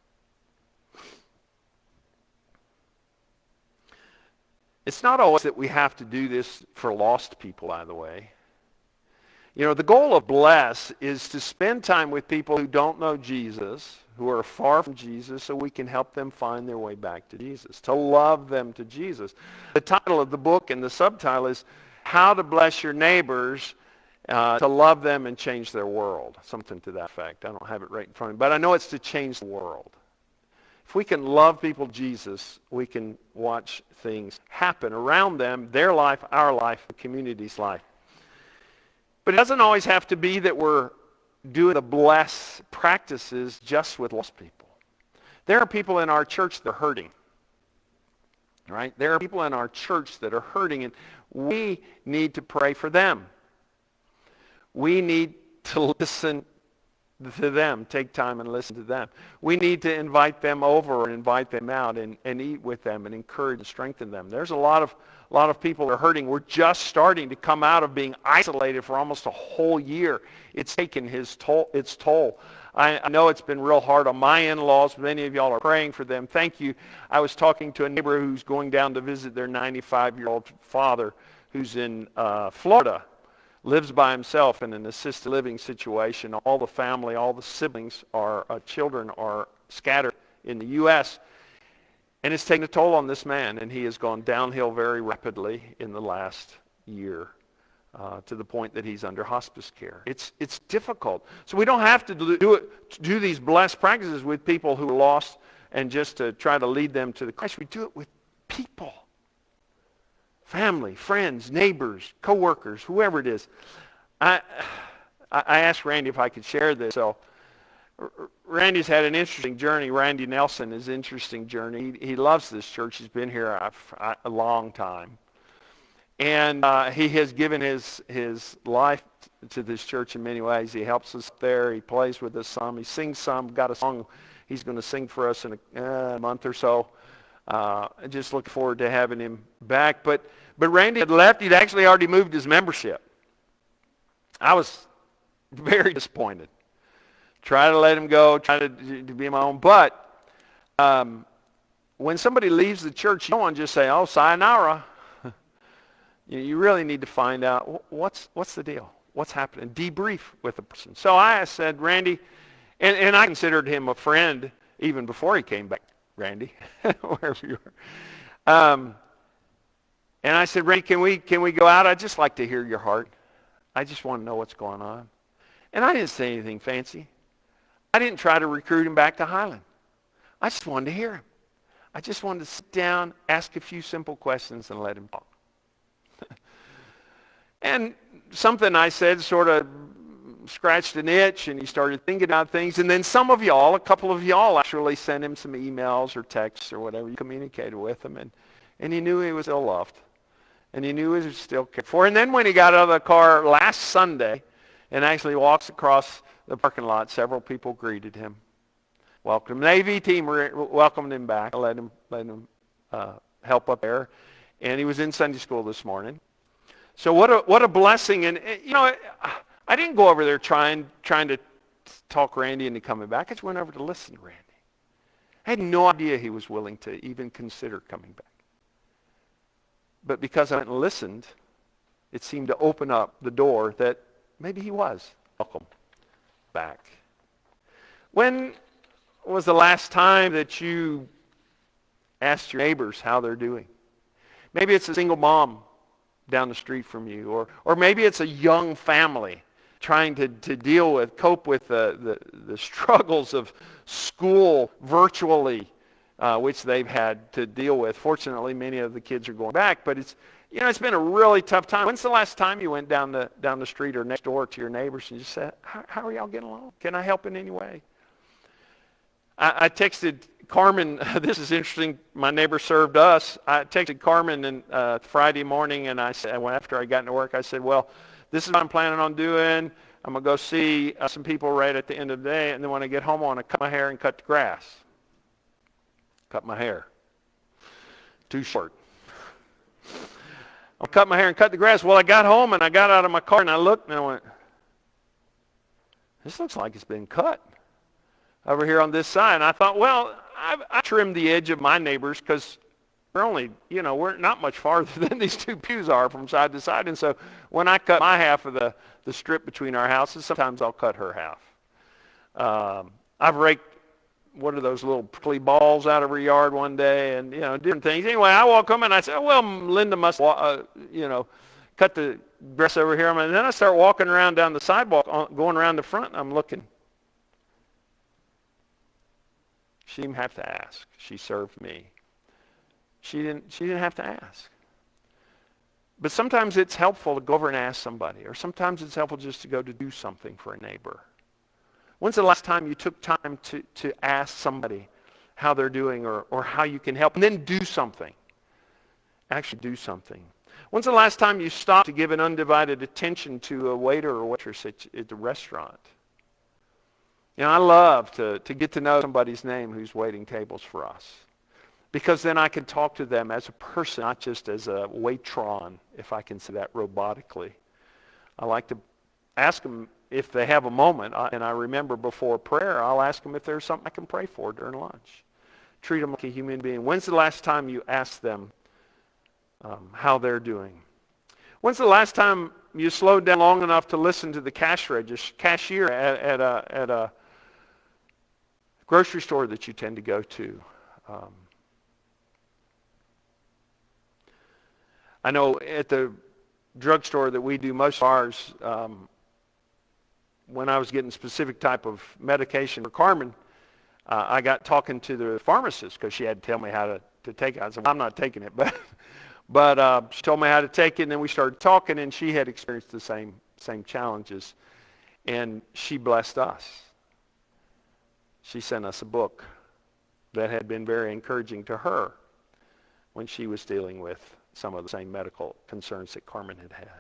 It's not always that we have to do this for lost people, by the way. You know, the goal of Bless is to spend time with people who don't know Jesus, who are far from Jesus, so we can help them find their way back to Jesus, to love them to Jesus. The title of the book and the subtitle is How to Bless Your Neighbors, to Love Them and Change Their World. Something to that effect. I don't have it right in front of me, but I know it's to change the world. If we can love people Jesus, we can watch things happen around them, their life, our life, the community's life. But it doesn't always have to be that we're doing the bless practices just with lost people. There are people in our church that are hurting. Right? There are people in our church that are hurting, and we need to pray for them. We need to listen to them, take time and listen to them. We need to invite them over and invite them out and eat with them and encourage and strengthen them. There's a lot of people that are hurting. We're just starting to come out of being isolated for almost a whole year. It's taken its toll. I know it's been real hard on my in-laws. Many of y'all are praying for them. Thank you. I was talking to a neighbor who's going down to visit their 95-year-old father who's in Florida. Lives by himself in an assisted living situation. All the family, all the siblings, children are scattered in the U.S. And it's taken a toll on this man, and he has gone downhill very rapidly in the last year to the point that he's under hospice care. It's difficult. So we don't have to do these blessed practices with people who are lost and just to try to lead them to the Christ. We do it with people. Family, friends, neighbors, co-workers, whoever it is. I asked Randy if I could share this. So Randy's had an interesting journey. Randy Nelson is an interesting journey. He loves this church. He's been here a long time. And he has given his life to this church in many ways. He helps us there. He plays with us some. He sings some. Got a song he's going to sing for us in a month or so. Just looking forward to having him back. But Randy had left. He'd actually already moved his membership. I was very disappointed. Try to let him go, try to be my own. But when somebody leaves the church, you don't want to just say, oh, sayonara. You really need to find out what's the deal. What's happening? Debrief with the person. So I said, Randy, and I considered him a friend even before he came back. Randy, wherever you are. And I said, Randy, can we go out? I'd just like to hear your heart. I just want to know what's going on. And I didn't say anything fancy. I didn't try to recruit him back to Highland. I just wanted to hear him. I just wanted to sit down, ask a few simple questions, and let him talk. And something I said sort of scratched an itch, and he started thinking about things. And then a couple of y'all actually sent him some emails or texts or whatever. You communicated with him, and he knew he was still loved. And he knew he was still cared for. And then when he got out of the car last Sunday and actually walks across the parking lot, several people greeted him, welcomed him. The AV team welcomed him back, let him help up there. And he was in Sunday school this morning. So what a blessing. And you know, I didn't go over there trying to talk Randy into coming back. I just went over to listen to Randy. I had no idea he was willing to even consider coming back. But because I went and listened, it seemed to open up the door that maybe he was welcome back. When was the last time that you asked your neighbors how they're doing? Maybe it's a single mom down the street from you, or maybe it's a young family trying to cope with the struggles of school virtually, which they've had to deal with. Fortunately, many of the kids are going back, but it's You know, it's been a really tough time. When's the last time you went down the street or next door to your neighbors and just said, how are y'all getting along? Can I help in any way? I texted Carmen. This is interesting. My neighbor served us. I texted Carmen Friday morning, and I said, after I got into work, I said, well, this is what I'm planning on doing. I'm going to go see some people right at the end of the day, and then when I get home, I want to cut my hair and cut the grass. Cut my hair. Too short. I'll cut my hair and cut the grass. Well, I got home, and I got out of my car, and I looked, and I went, this looks like it's been cut over here on this side. And I thought, well, I trimmed the edge of my neighbors because we're only, we're not much farther than these two pews are from side to side. And so when I cut my half of the strip between our houses, sometimes I'll cut her half. I've raked, what are those little prickly balls out of her yard one day, and, different things. Anyway, I walk home and I say, oh, well, Linda must, cut the grass over here. And then I start walking around down the sidewalk, going around the front, and I'm looking. She didn't have to ask. She served me. She didn't have to ask. But sometimes it's helpful to go over and ask somebody, or sometimes it's helpful just to go to do something for a neighbor. When's the last time you took time to ask somebody how they're doing or how you can help, and then do something? Actually do something. When's the last time you stopped to give an undivided attention to a waiter or waitress at the restaurant? I love to get to know somebody's name who's waiting tables for us, because then I can talk to them as a person, not just as a waitron, if I can say that robotically. I like to ask them if they have a moment, and I remember before prayer, I'll ask them if there's something I can pray for during lunch. Treat them like a human being. When's the last time you asked them how they're doing? When's the last time you slowed down long enough to listen to the cashier at a grocery store that you tend to go to? I know at the drugstore that we do most of ours, when I was getting specific type of medication for Carmen, I got talking to the pharmacist because she had to tell me how to take it. I said, well, I'm not taking it, but she told me how to take it, and then we started talking, and she had experienced the same challenges, and she blessed us. She sent us a book that had been very encouraging to her when she was dealing with some of the same medical concerns that Carmen had had.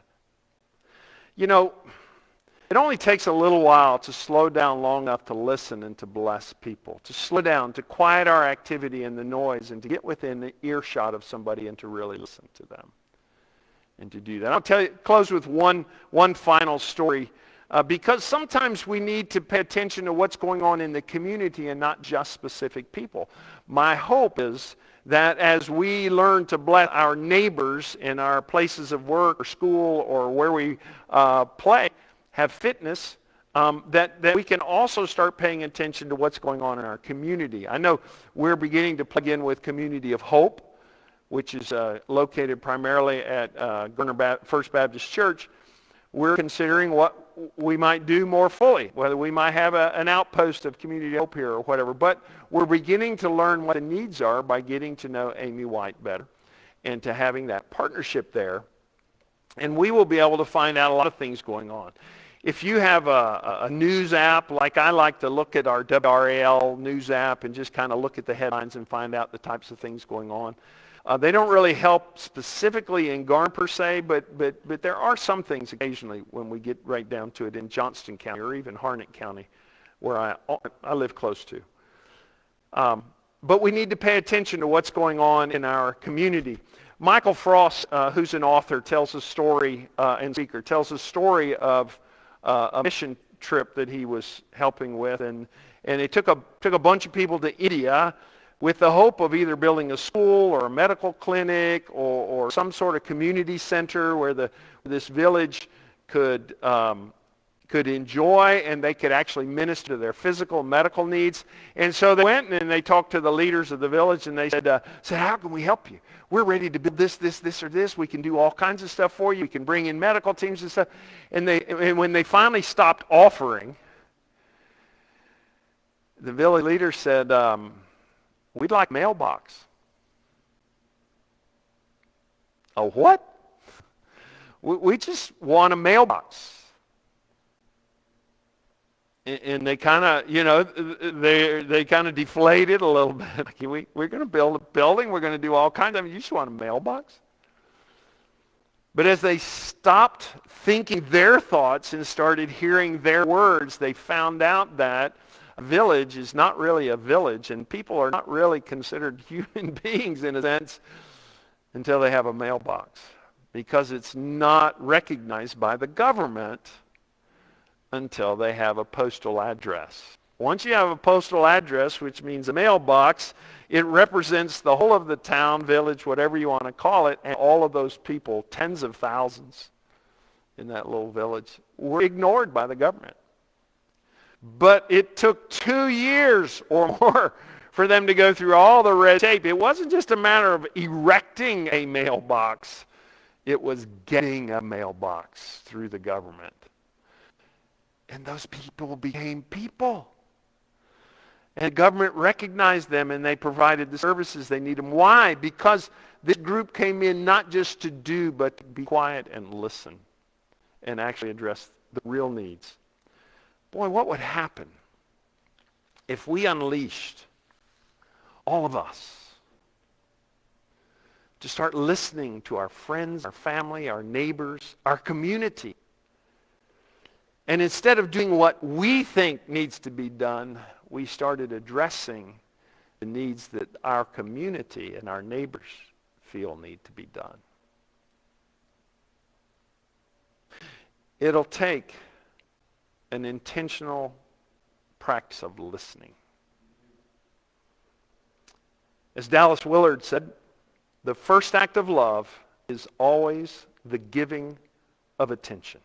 It only takes a little while to slow down long enough to listen and to bless people, to slow down, to quiet our activity and the noise, and to get within the earshot of somebody and to really listen to them and to do that. I'll close with one final story, because sometimes we need to pay attention to what's going on in the community and not just specific people. My hope is that as we learn to bless our neighbors in our places of work or school or where we play, have fitness, that we can also start paying attention to what's going on in our community. I know we're beginning to plug in with Community of Hope, which is located primarily at Garner First Baptist Church. We're considering what we might do more fully, whether we might have an outpost of Community of Hope here or whatever. But we're beginning to learn what the needs are by getting to know Amy White better and to having that partnership there. And we will be able to find out a lot of things going on. If you have a news app, like I like to look at our WRAL news app and just kind of look at the headlines and find out the types of things going on. They don't really help specifically in Garner per se, but there are some things occasionally when we get right down to it in Johnston County or even Harnett County, where I live close to. But we need to pay attention to what's going on in our community. Michael Frost, who's an author, tells a story, and speaker, tells a story of a mission trip that he was helping with, and it took a bunch of people to India with the hope of either building a school or a medical clinic or some sort of community center where this village could enjoy and they could actually minister to their physical and medical needs. And so they went and they talked to the leaders of the village, and they said, how can we help you? We're ready to build this, or this. We can do all kinds of stuff for you. We can bring in medical teams and stuff. And when they finally stopped offering, the village leader said, we'd like a mailbox. A what? We just want a mailbox. And they kind of, they kind of deflate it a little bit. Like, we're going to build a building. We're going to do all kinds of, you just want a mailbox. But as they stopped thinking their thoughts and started hearing their words, they found out that a village is not really a village, and people are not really considered human beings in a sense until they have a mailbox, because it's not recognized by the government until they have a postal address. Once you have a postal address, which means a mailbox, it represents the whole of the town, village, whatever you want to call it, and all of those people, tens of thousands in that little village, were ignored by the government. But it took 2 years or more for them to go through all the red tape. It wasn't just a matter of erecting a mailbox. It was getting a mailbox through the government. And those people became people. And the government recognized them, and they provided the services they needed. Why? Because this group came in not just to do, but to be quiet and listen and actually address the real needs. Boy, what would happen if we unleashed all of us to start listening to our friends, our family, our neighbors, our community? And instead of doing what we think needs to be done, we started addressing the needs that our community and our neighbors feel need to be done. It'll take an intentional practice of listening. As Dallas Willard said, the first act of love is always the giving of attention.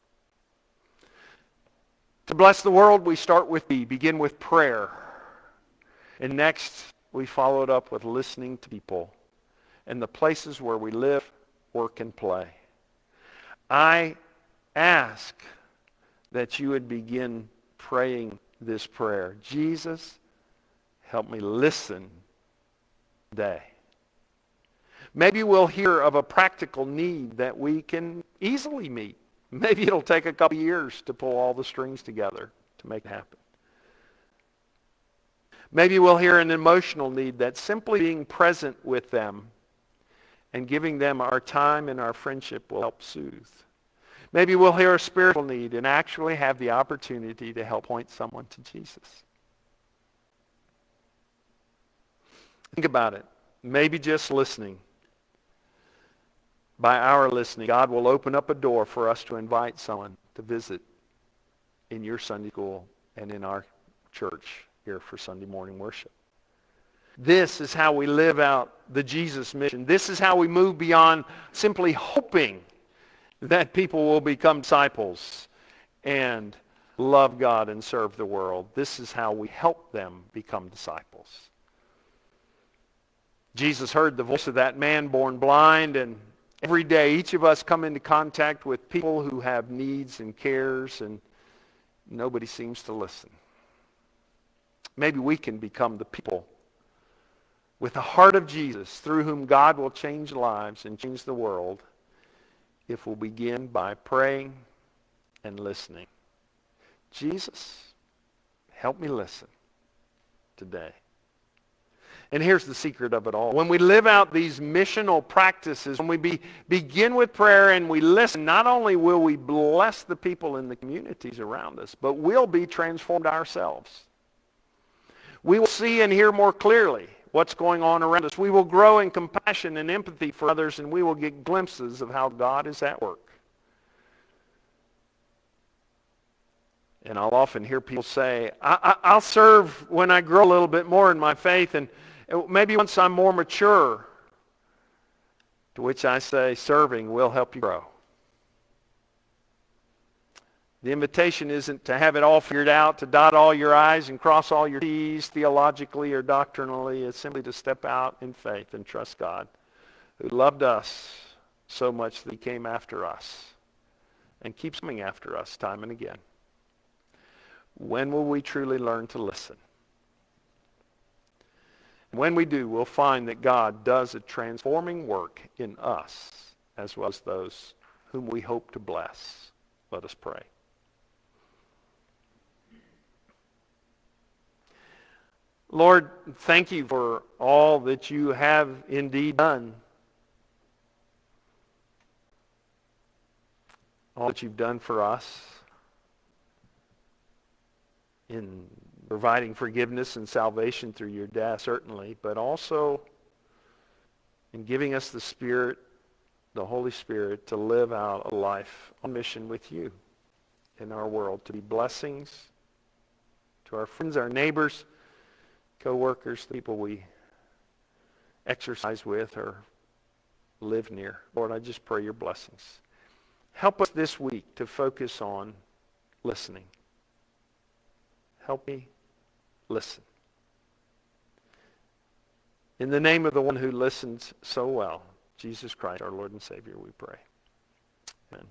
To bless the world, we begin with prayer. And next, we follow it up with listening to people and the places where we live, work, and play. I ask that you would begin praying this prayer. Jesus, help me listen today. Maybe we'll hear of a practical need that we can easily meet. Maybe it'll take a couple years to pull all the strings together to make it happen. Maybe we'll hear an emotional need that simply being present with them and giving them our time and our friendship will help soothe. Maybe we'll hear a spiritual need and actually have the opportunity to help point someone to Jesus. Think about it. Maybe just listening. By our listening, God will open up a door for us to invite someone to visit in your Sunday school and in our church here for Sunday morning worship. This is how we live out the Jesus mission. This is how we move beyond simply hoping that people will become disciples and love God and serve the world. This is how we help them become disciples. Jesus heard the voice of that man born blind, and every day each of us come into contact with people who have needs and cares, and nobody seems to listen. Maybe we can become the people with the heart of Jesus through whom God will change lives and change the world if we'll begin by praying and listening. Jesus, help me listen today. And here's the secret of it all. When we live out these missional practices, when we begin with prayer and we listen, not only will we bless the people in the communities around us, but we'll be transformed ourselves. We will see and hear more clearly what's going on around us. We will grow in compassion and empathy for others, and we will get glimpses of how God is at work. And I'll often hear people say, I'll serve when I grow a little bit more in my faith, and maybe once I'm more mature. To which I say, serving will help you grow. The invitation isn't to have it all figured out, to dot all your I's and cross all your T's theologically or doctrinally. It's simply to step out in faith and trust God, who loved us so much that he came after us and keeps coming after us time and again. When will we truly learn to listen? When we do, we'll find that God does a transforming work in us as well as those whom we hope to bless. Let us pray. Lord, thank you for all that you have indeed done. All that you've done for us in providing forgiveness and salvation through your death, certainly, but also in giving us the Spirit, the Holy Spirit, to live out a life on mission with you in our world, to be blessings to our friends, our neighbors, co-workers, the people we exercise with or live near. Lord, I just pray your blessings. Help us this week to focus on listening. Help me listen. In the name of the one who listens so well, Jesus Christ, our Lord and Savior, we pray. Amen.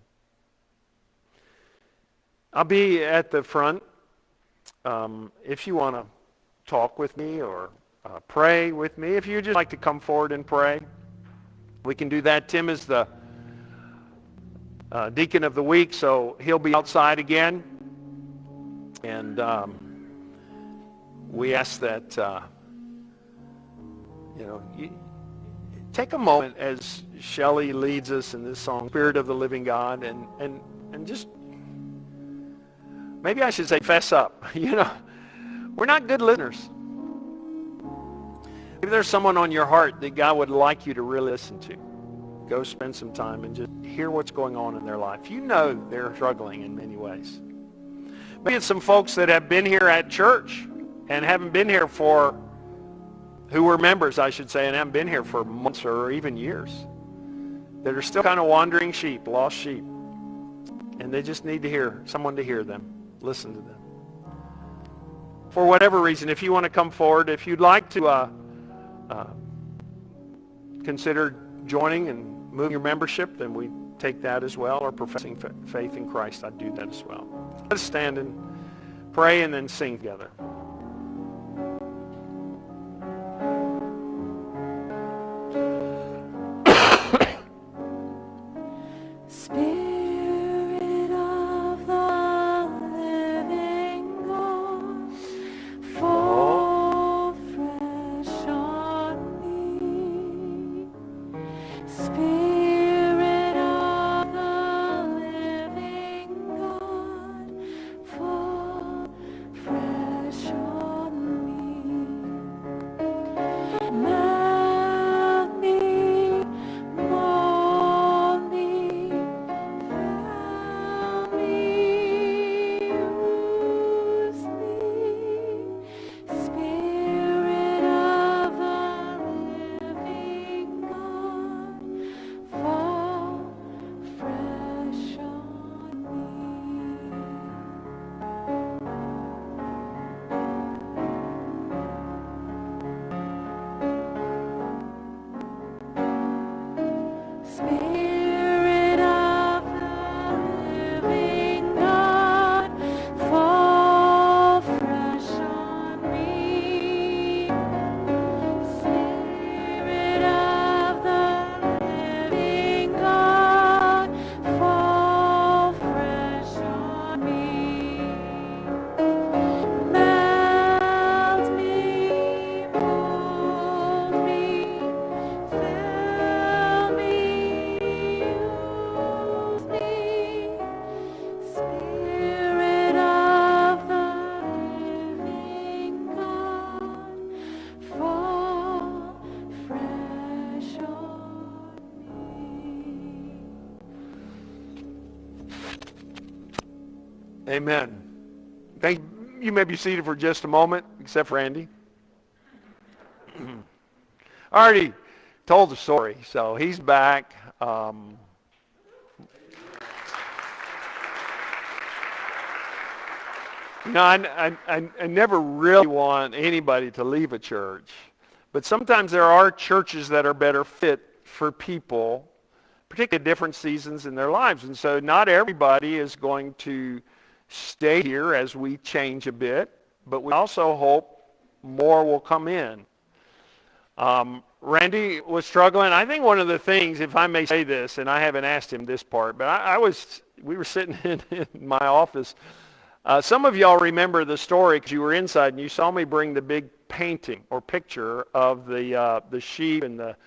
I'll be at the front. If you want to talk with me or pray with me, if you'd just like to come forward and pray, we can do that. Tim is the deacon of the week, so he'll be outside again. And we ask that, you take a moment as Shelley leads us in this song, Spirit of the Living God, and just, maybe I should say fess up. We're not good listeners. Maybe there's someone on your heart that God would like you to really listen to. Go spend some time and just hear what's going on in their life. You know they're struggling in many ways. Maybe it's some folks that have been here at church and haven't been here who were members, I should say, and haven't been here for months or even years, that are still kind of wandering sheep, lost sheep. And they just need to hear someone to hear them, listen to them. For whatever reason, if you want to come forward, if you'd like to consider joining and moving your membership, then we take that as well, or professing faith in Christ, I'd do that as well. Let's stand and pray and then sing together. Spirit of the living God, fall fresh on me. Spirit of the living God, fall fresh on me. Melt me, mold me, fill me, use me. Spirit of the living God, fall fresh on me. Spirit of the living God, fall fresh on me. Spirit of the living God, fall fresh on me. Melt me, mold me, fill me, use me. Spirit of the living God, fall fresh on me. Amen. Thank you. You may be seated for just a moment, except for Andy. I already told the story, so he's back. I never really want anybody to leave a church, but sometimes there are churches that are better fit for people, particularly at different seasons in their lives. And so not everybody is going to stay here as we change a bit, but we also hope more will come in. Randy was struggling. I think one of the things, if I may say this, and I haven't asked him this part, but we were sitting in my office. Some of y'all remember the story because you were inside and you saw me bring the big painting or picture of the sheep and the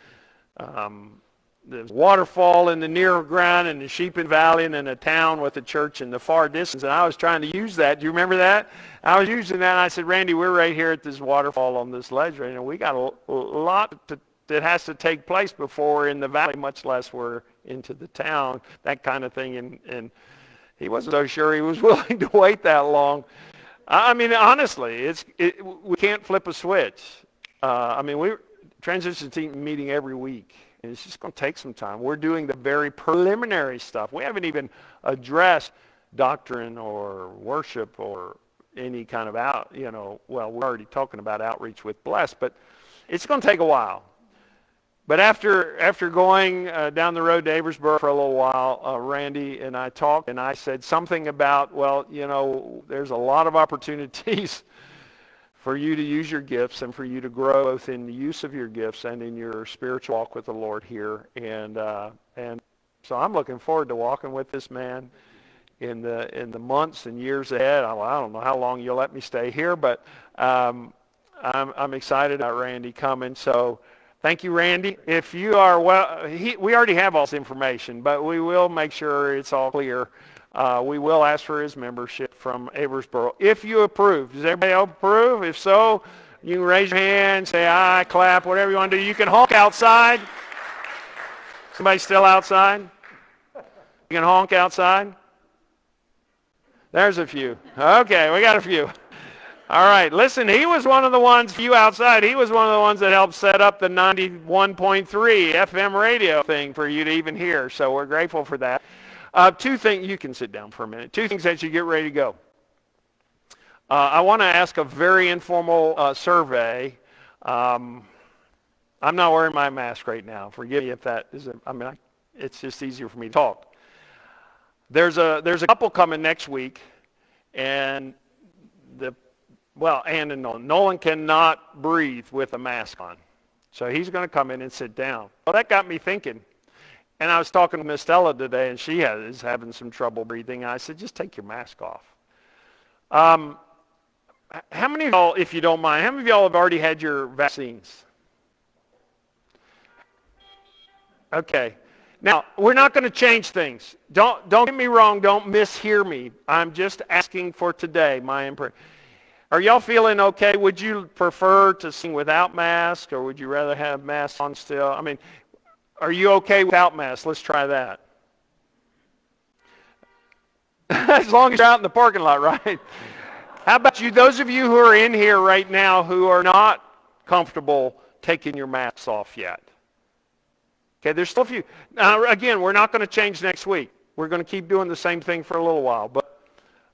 waterfall in the near ground and the sheep in the valley and then a town with a church in the far distance. And I was trying to use that. Do you remember that? I was using that and I said, Randy, we're right here at this waterfall on this ledge right now. We got a lot that has to take place before we're in the valley, much less we're into the town, that kind of thing. And he wasn't so sure he was willing to wait that long. I mean, honestly, we can't flip a switch. I mean, we're transition team meeting every week. And it's just going to take some time. We're doing the very preliminary stuff. We haven't even addressed doctrine or worship or any kind of well, we're already talking about outreach with Bless, but it's going to take a while. But after going down the road to Aversboro for a little while, Randy and I talked, and I said something about, well, there's a lot of opportunities for you to use your gifts and for you to grow both in the use of your gifts and in your spiritual walk with the Lord here. And so I'm looking forward to walking with this man in the months and years ahead. I don't know how long you'll let me stay here, but I'm excited about Randy coming. So thank you, Randy. If you are, we already have all this information, but we will make sure it's all clear. We will ask for his membership from Aversboro. If you approve, does everybody approve? If so, you can raise your hand, say aye, clap, whatever you want to do. You can honk outside. Somebody still outside? You can honk outside? There's a few. Okay, we got a few. All right, listen, he was one of the ones, you outside, he was one of the ones that helped set up the 91.3 FM radio thing for you to even hear, so we're grateful for that. Two things, you can sit down for a minute. Two things as you get ready to go. I want to ask a very informal survey. I'm not wearing my mask right now. Forgive me if that is, it's just easier for me to talk. There's a couple coming next week, and Ann and Nolan. Nolan cannot breathe with a mask on. So he's going to come in and sit down. Well, that got me thinking. And I was talking to Miss Stella today, and she is having some trouble breathing. I said, just take your mask off. How many of y'all, if you don't mind, how many of y'all have already had your vaccines? Okay. Now, we're not going to change things. Don't get me wrong. Don't mishear me. I'm just asking for today, my impression. Are y'all feeling okay? Would you prefer to sing without mask, or would you rather have masks on still? I mean, are you okay without masks? Let's try that. As long as you're out in the parking lot, right? How about you, those of you who are in here right now who are not comfortable taking your masks off yet? Okay, there's still a few. Now, again, we're not going to change next week. We're going to keep doing the same thing for a little while. But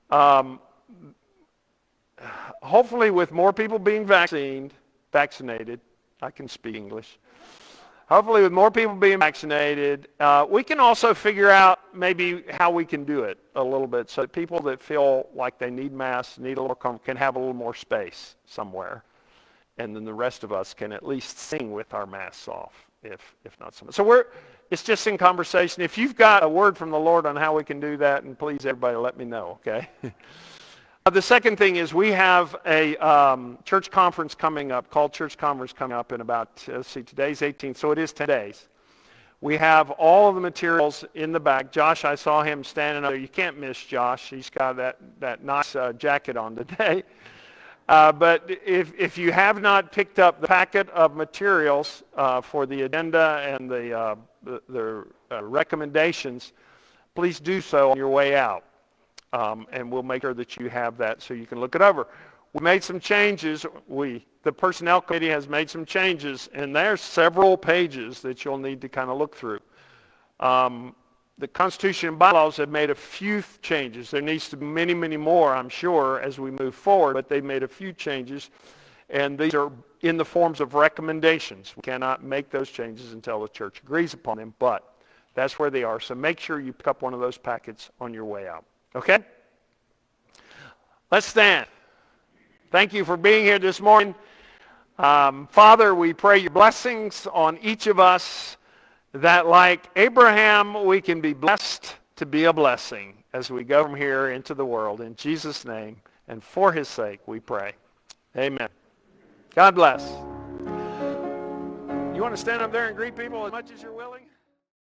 hopefully with more people being vaccinated, I can speak English. Hopefully with more people being vaccinated, we can also figure out maybe how we can do it a little bit so that people that feel like they need masks, need a little comfort, can have a little more space somewhere. And then the rest of us can at least sing with our masks off, if not so much. So it's just in conversation. If you've got a word from the Lord on how we can do that, and please everybody let me know, okay? The second thing is we have a church conference coming up, called Church Conference, coming up in about, today's 18th, so it is 10 days. We have all of the materials in the back. Josh, I saw him standing up there. You can't miss Josh. He's got that nice jacket on today. But if you have not picked up the packet of materials for the agenda and the recommendations, please do so on your way out. And we'll make sure that you have that so you can look it over. We made some changes. The Personnel Committee has made some changes, and there's several pages that you'll need to kind of look through. The Constitution and bylaws have made a few changes. There needs to be many, many more, I'm sure, as we move forward, but they've made a few changes, and these are in the forms of recommendations. We cannot make those changes until the church agrees upon them, but that's where they are. So make sure you pick up one of those packets on your way out. Okay? Let's stand. Thank you for being here this morning. Father, we pray your blessings on each of us, that like Abraham, we can be blessed to be a blessing as we go from here into the world. In Jesus' name and for his sake, we pray. Amen. God bless. You want to stand up there and greet people as much as you're willing?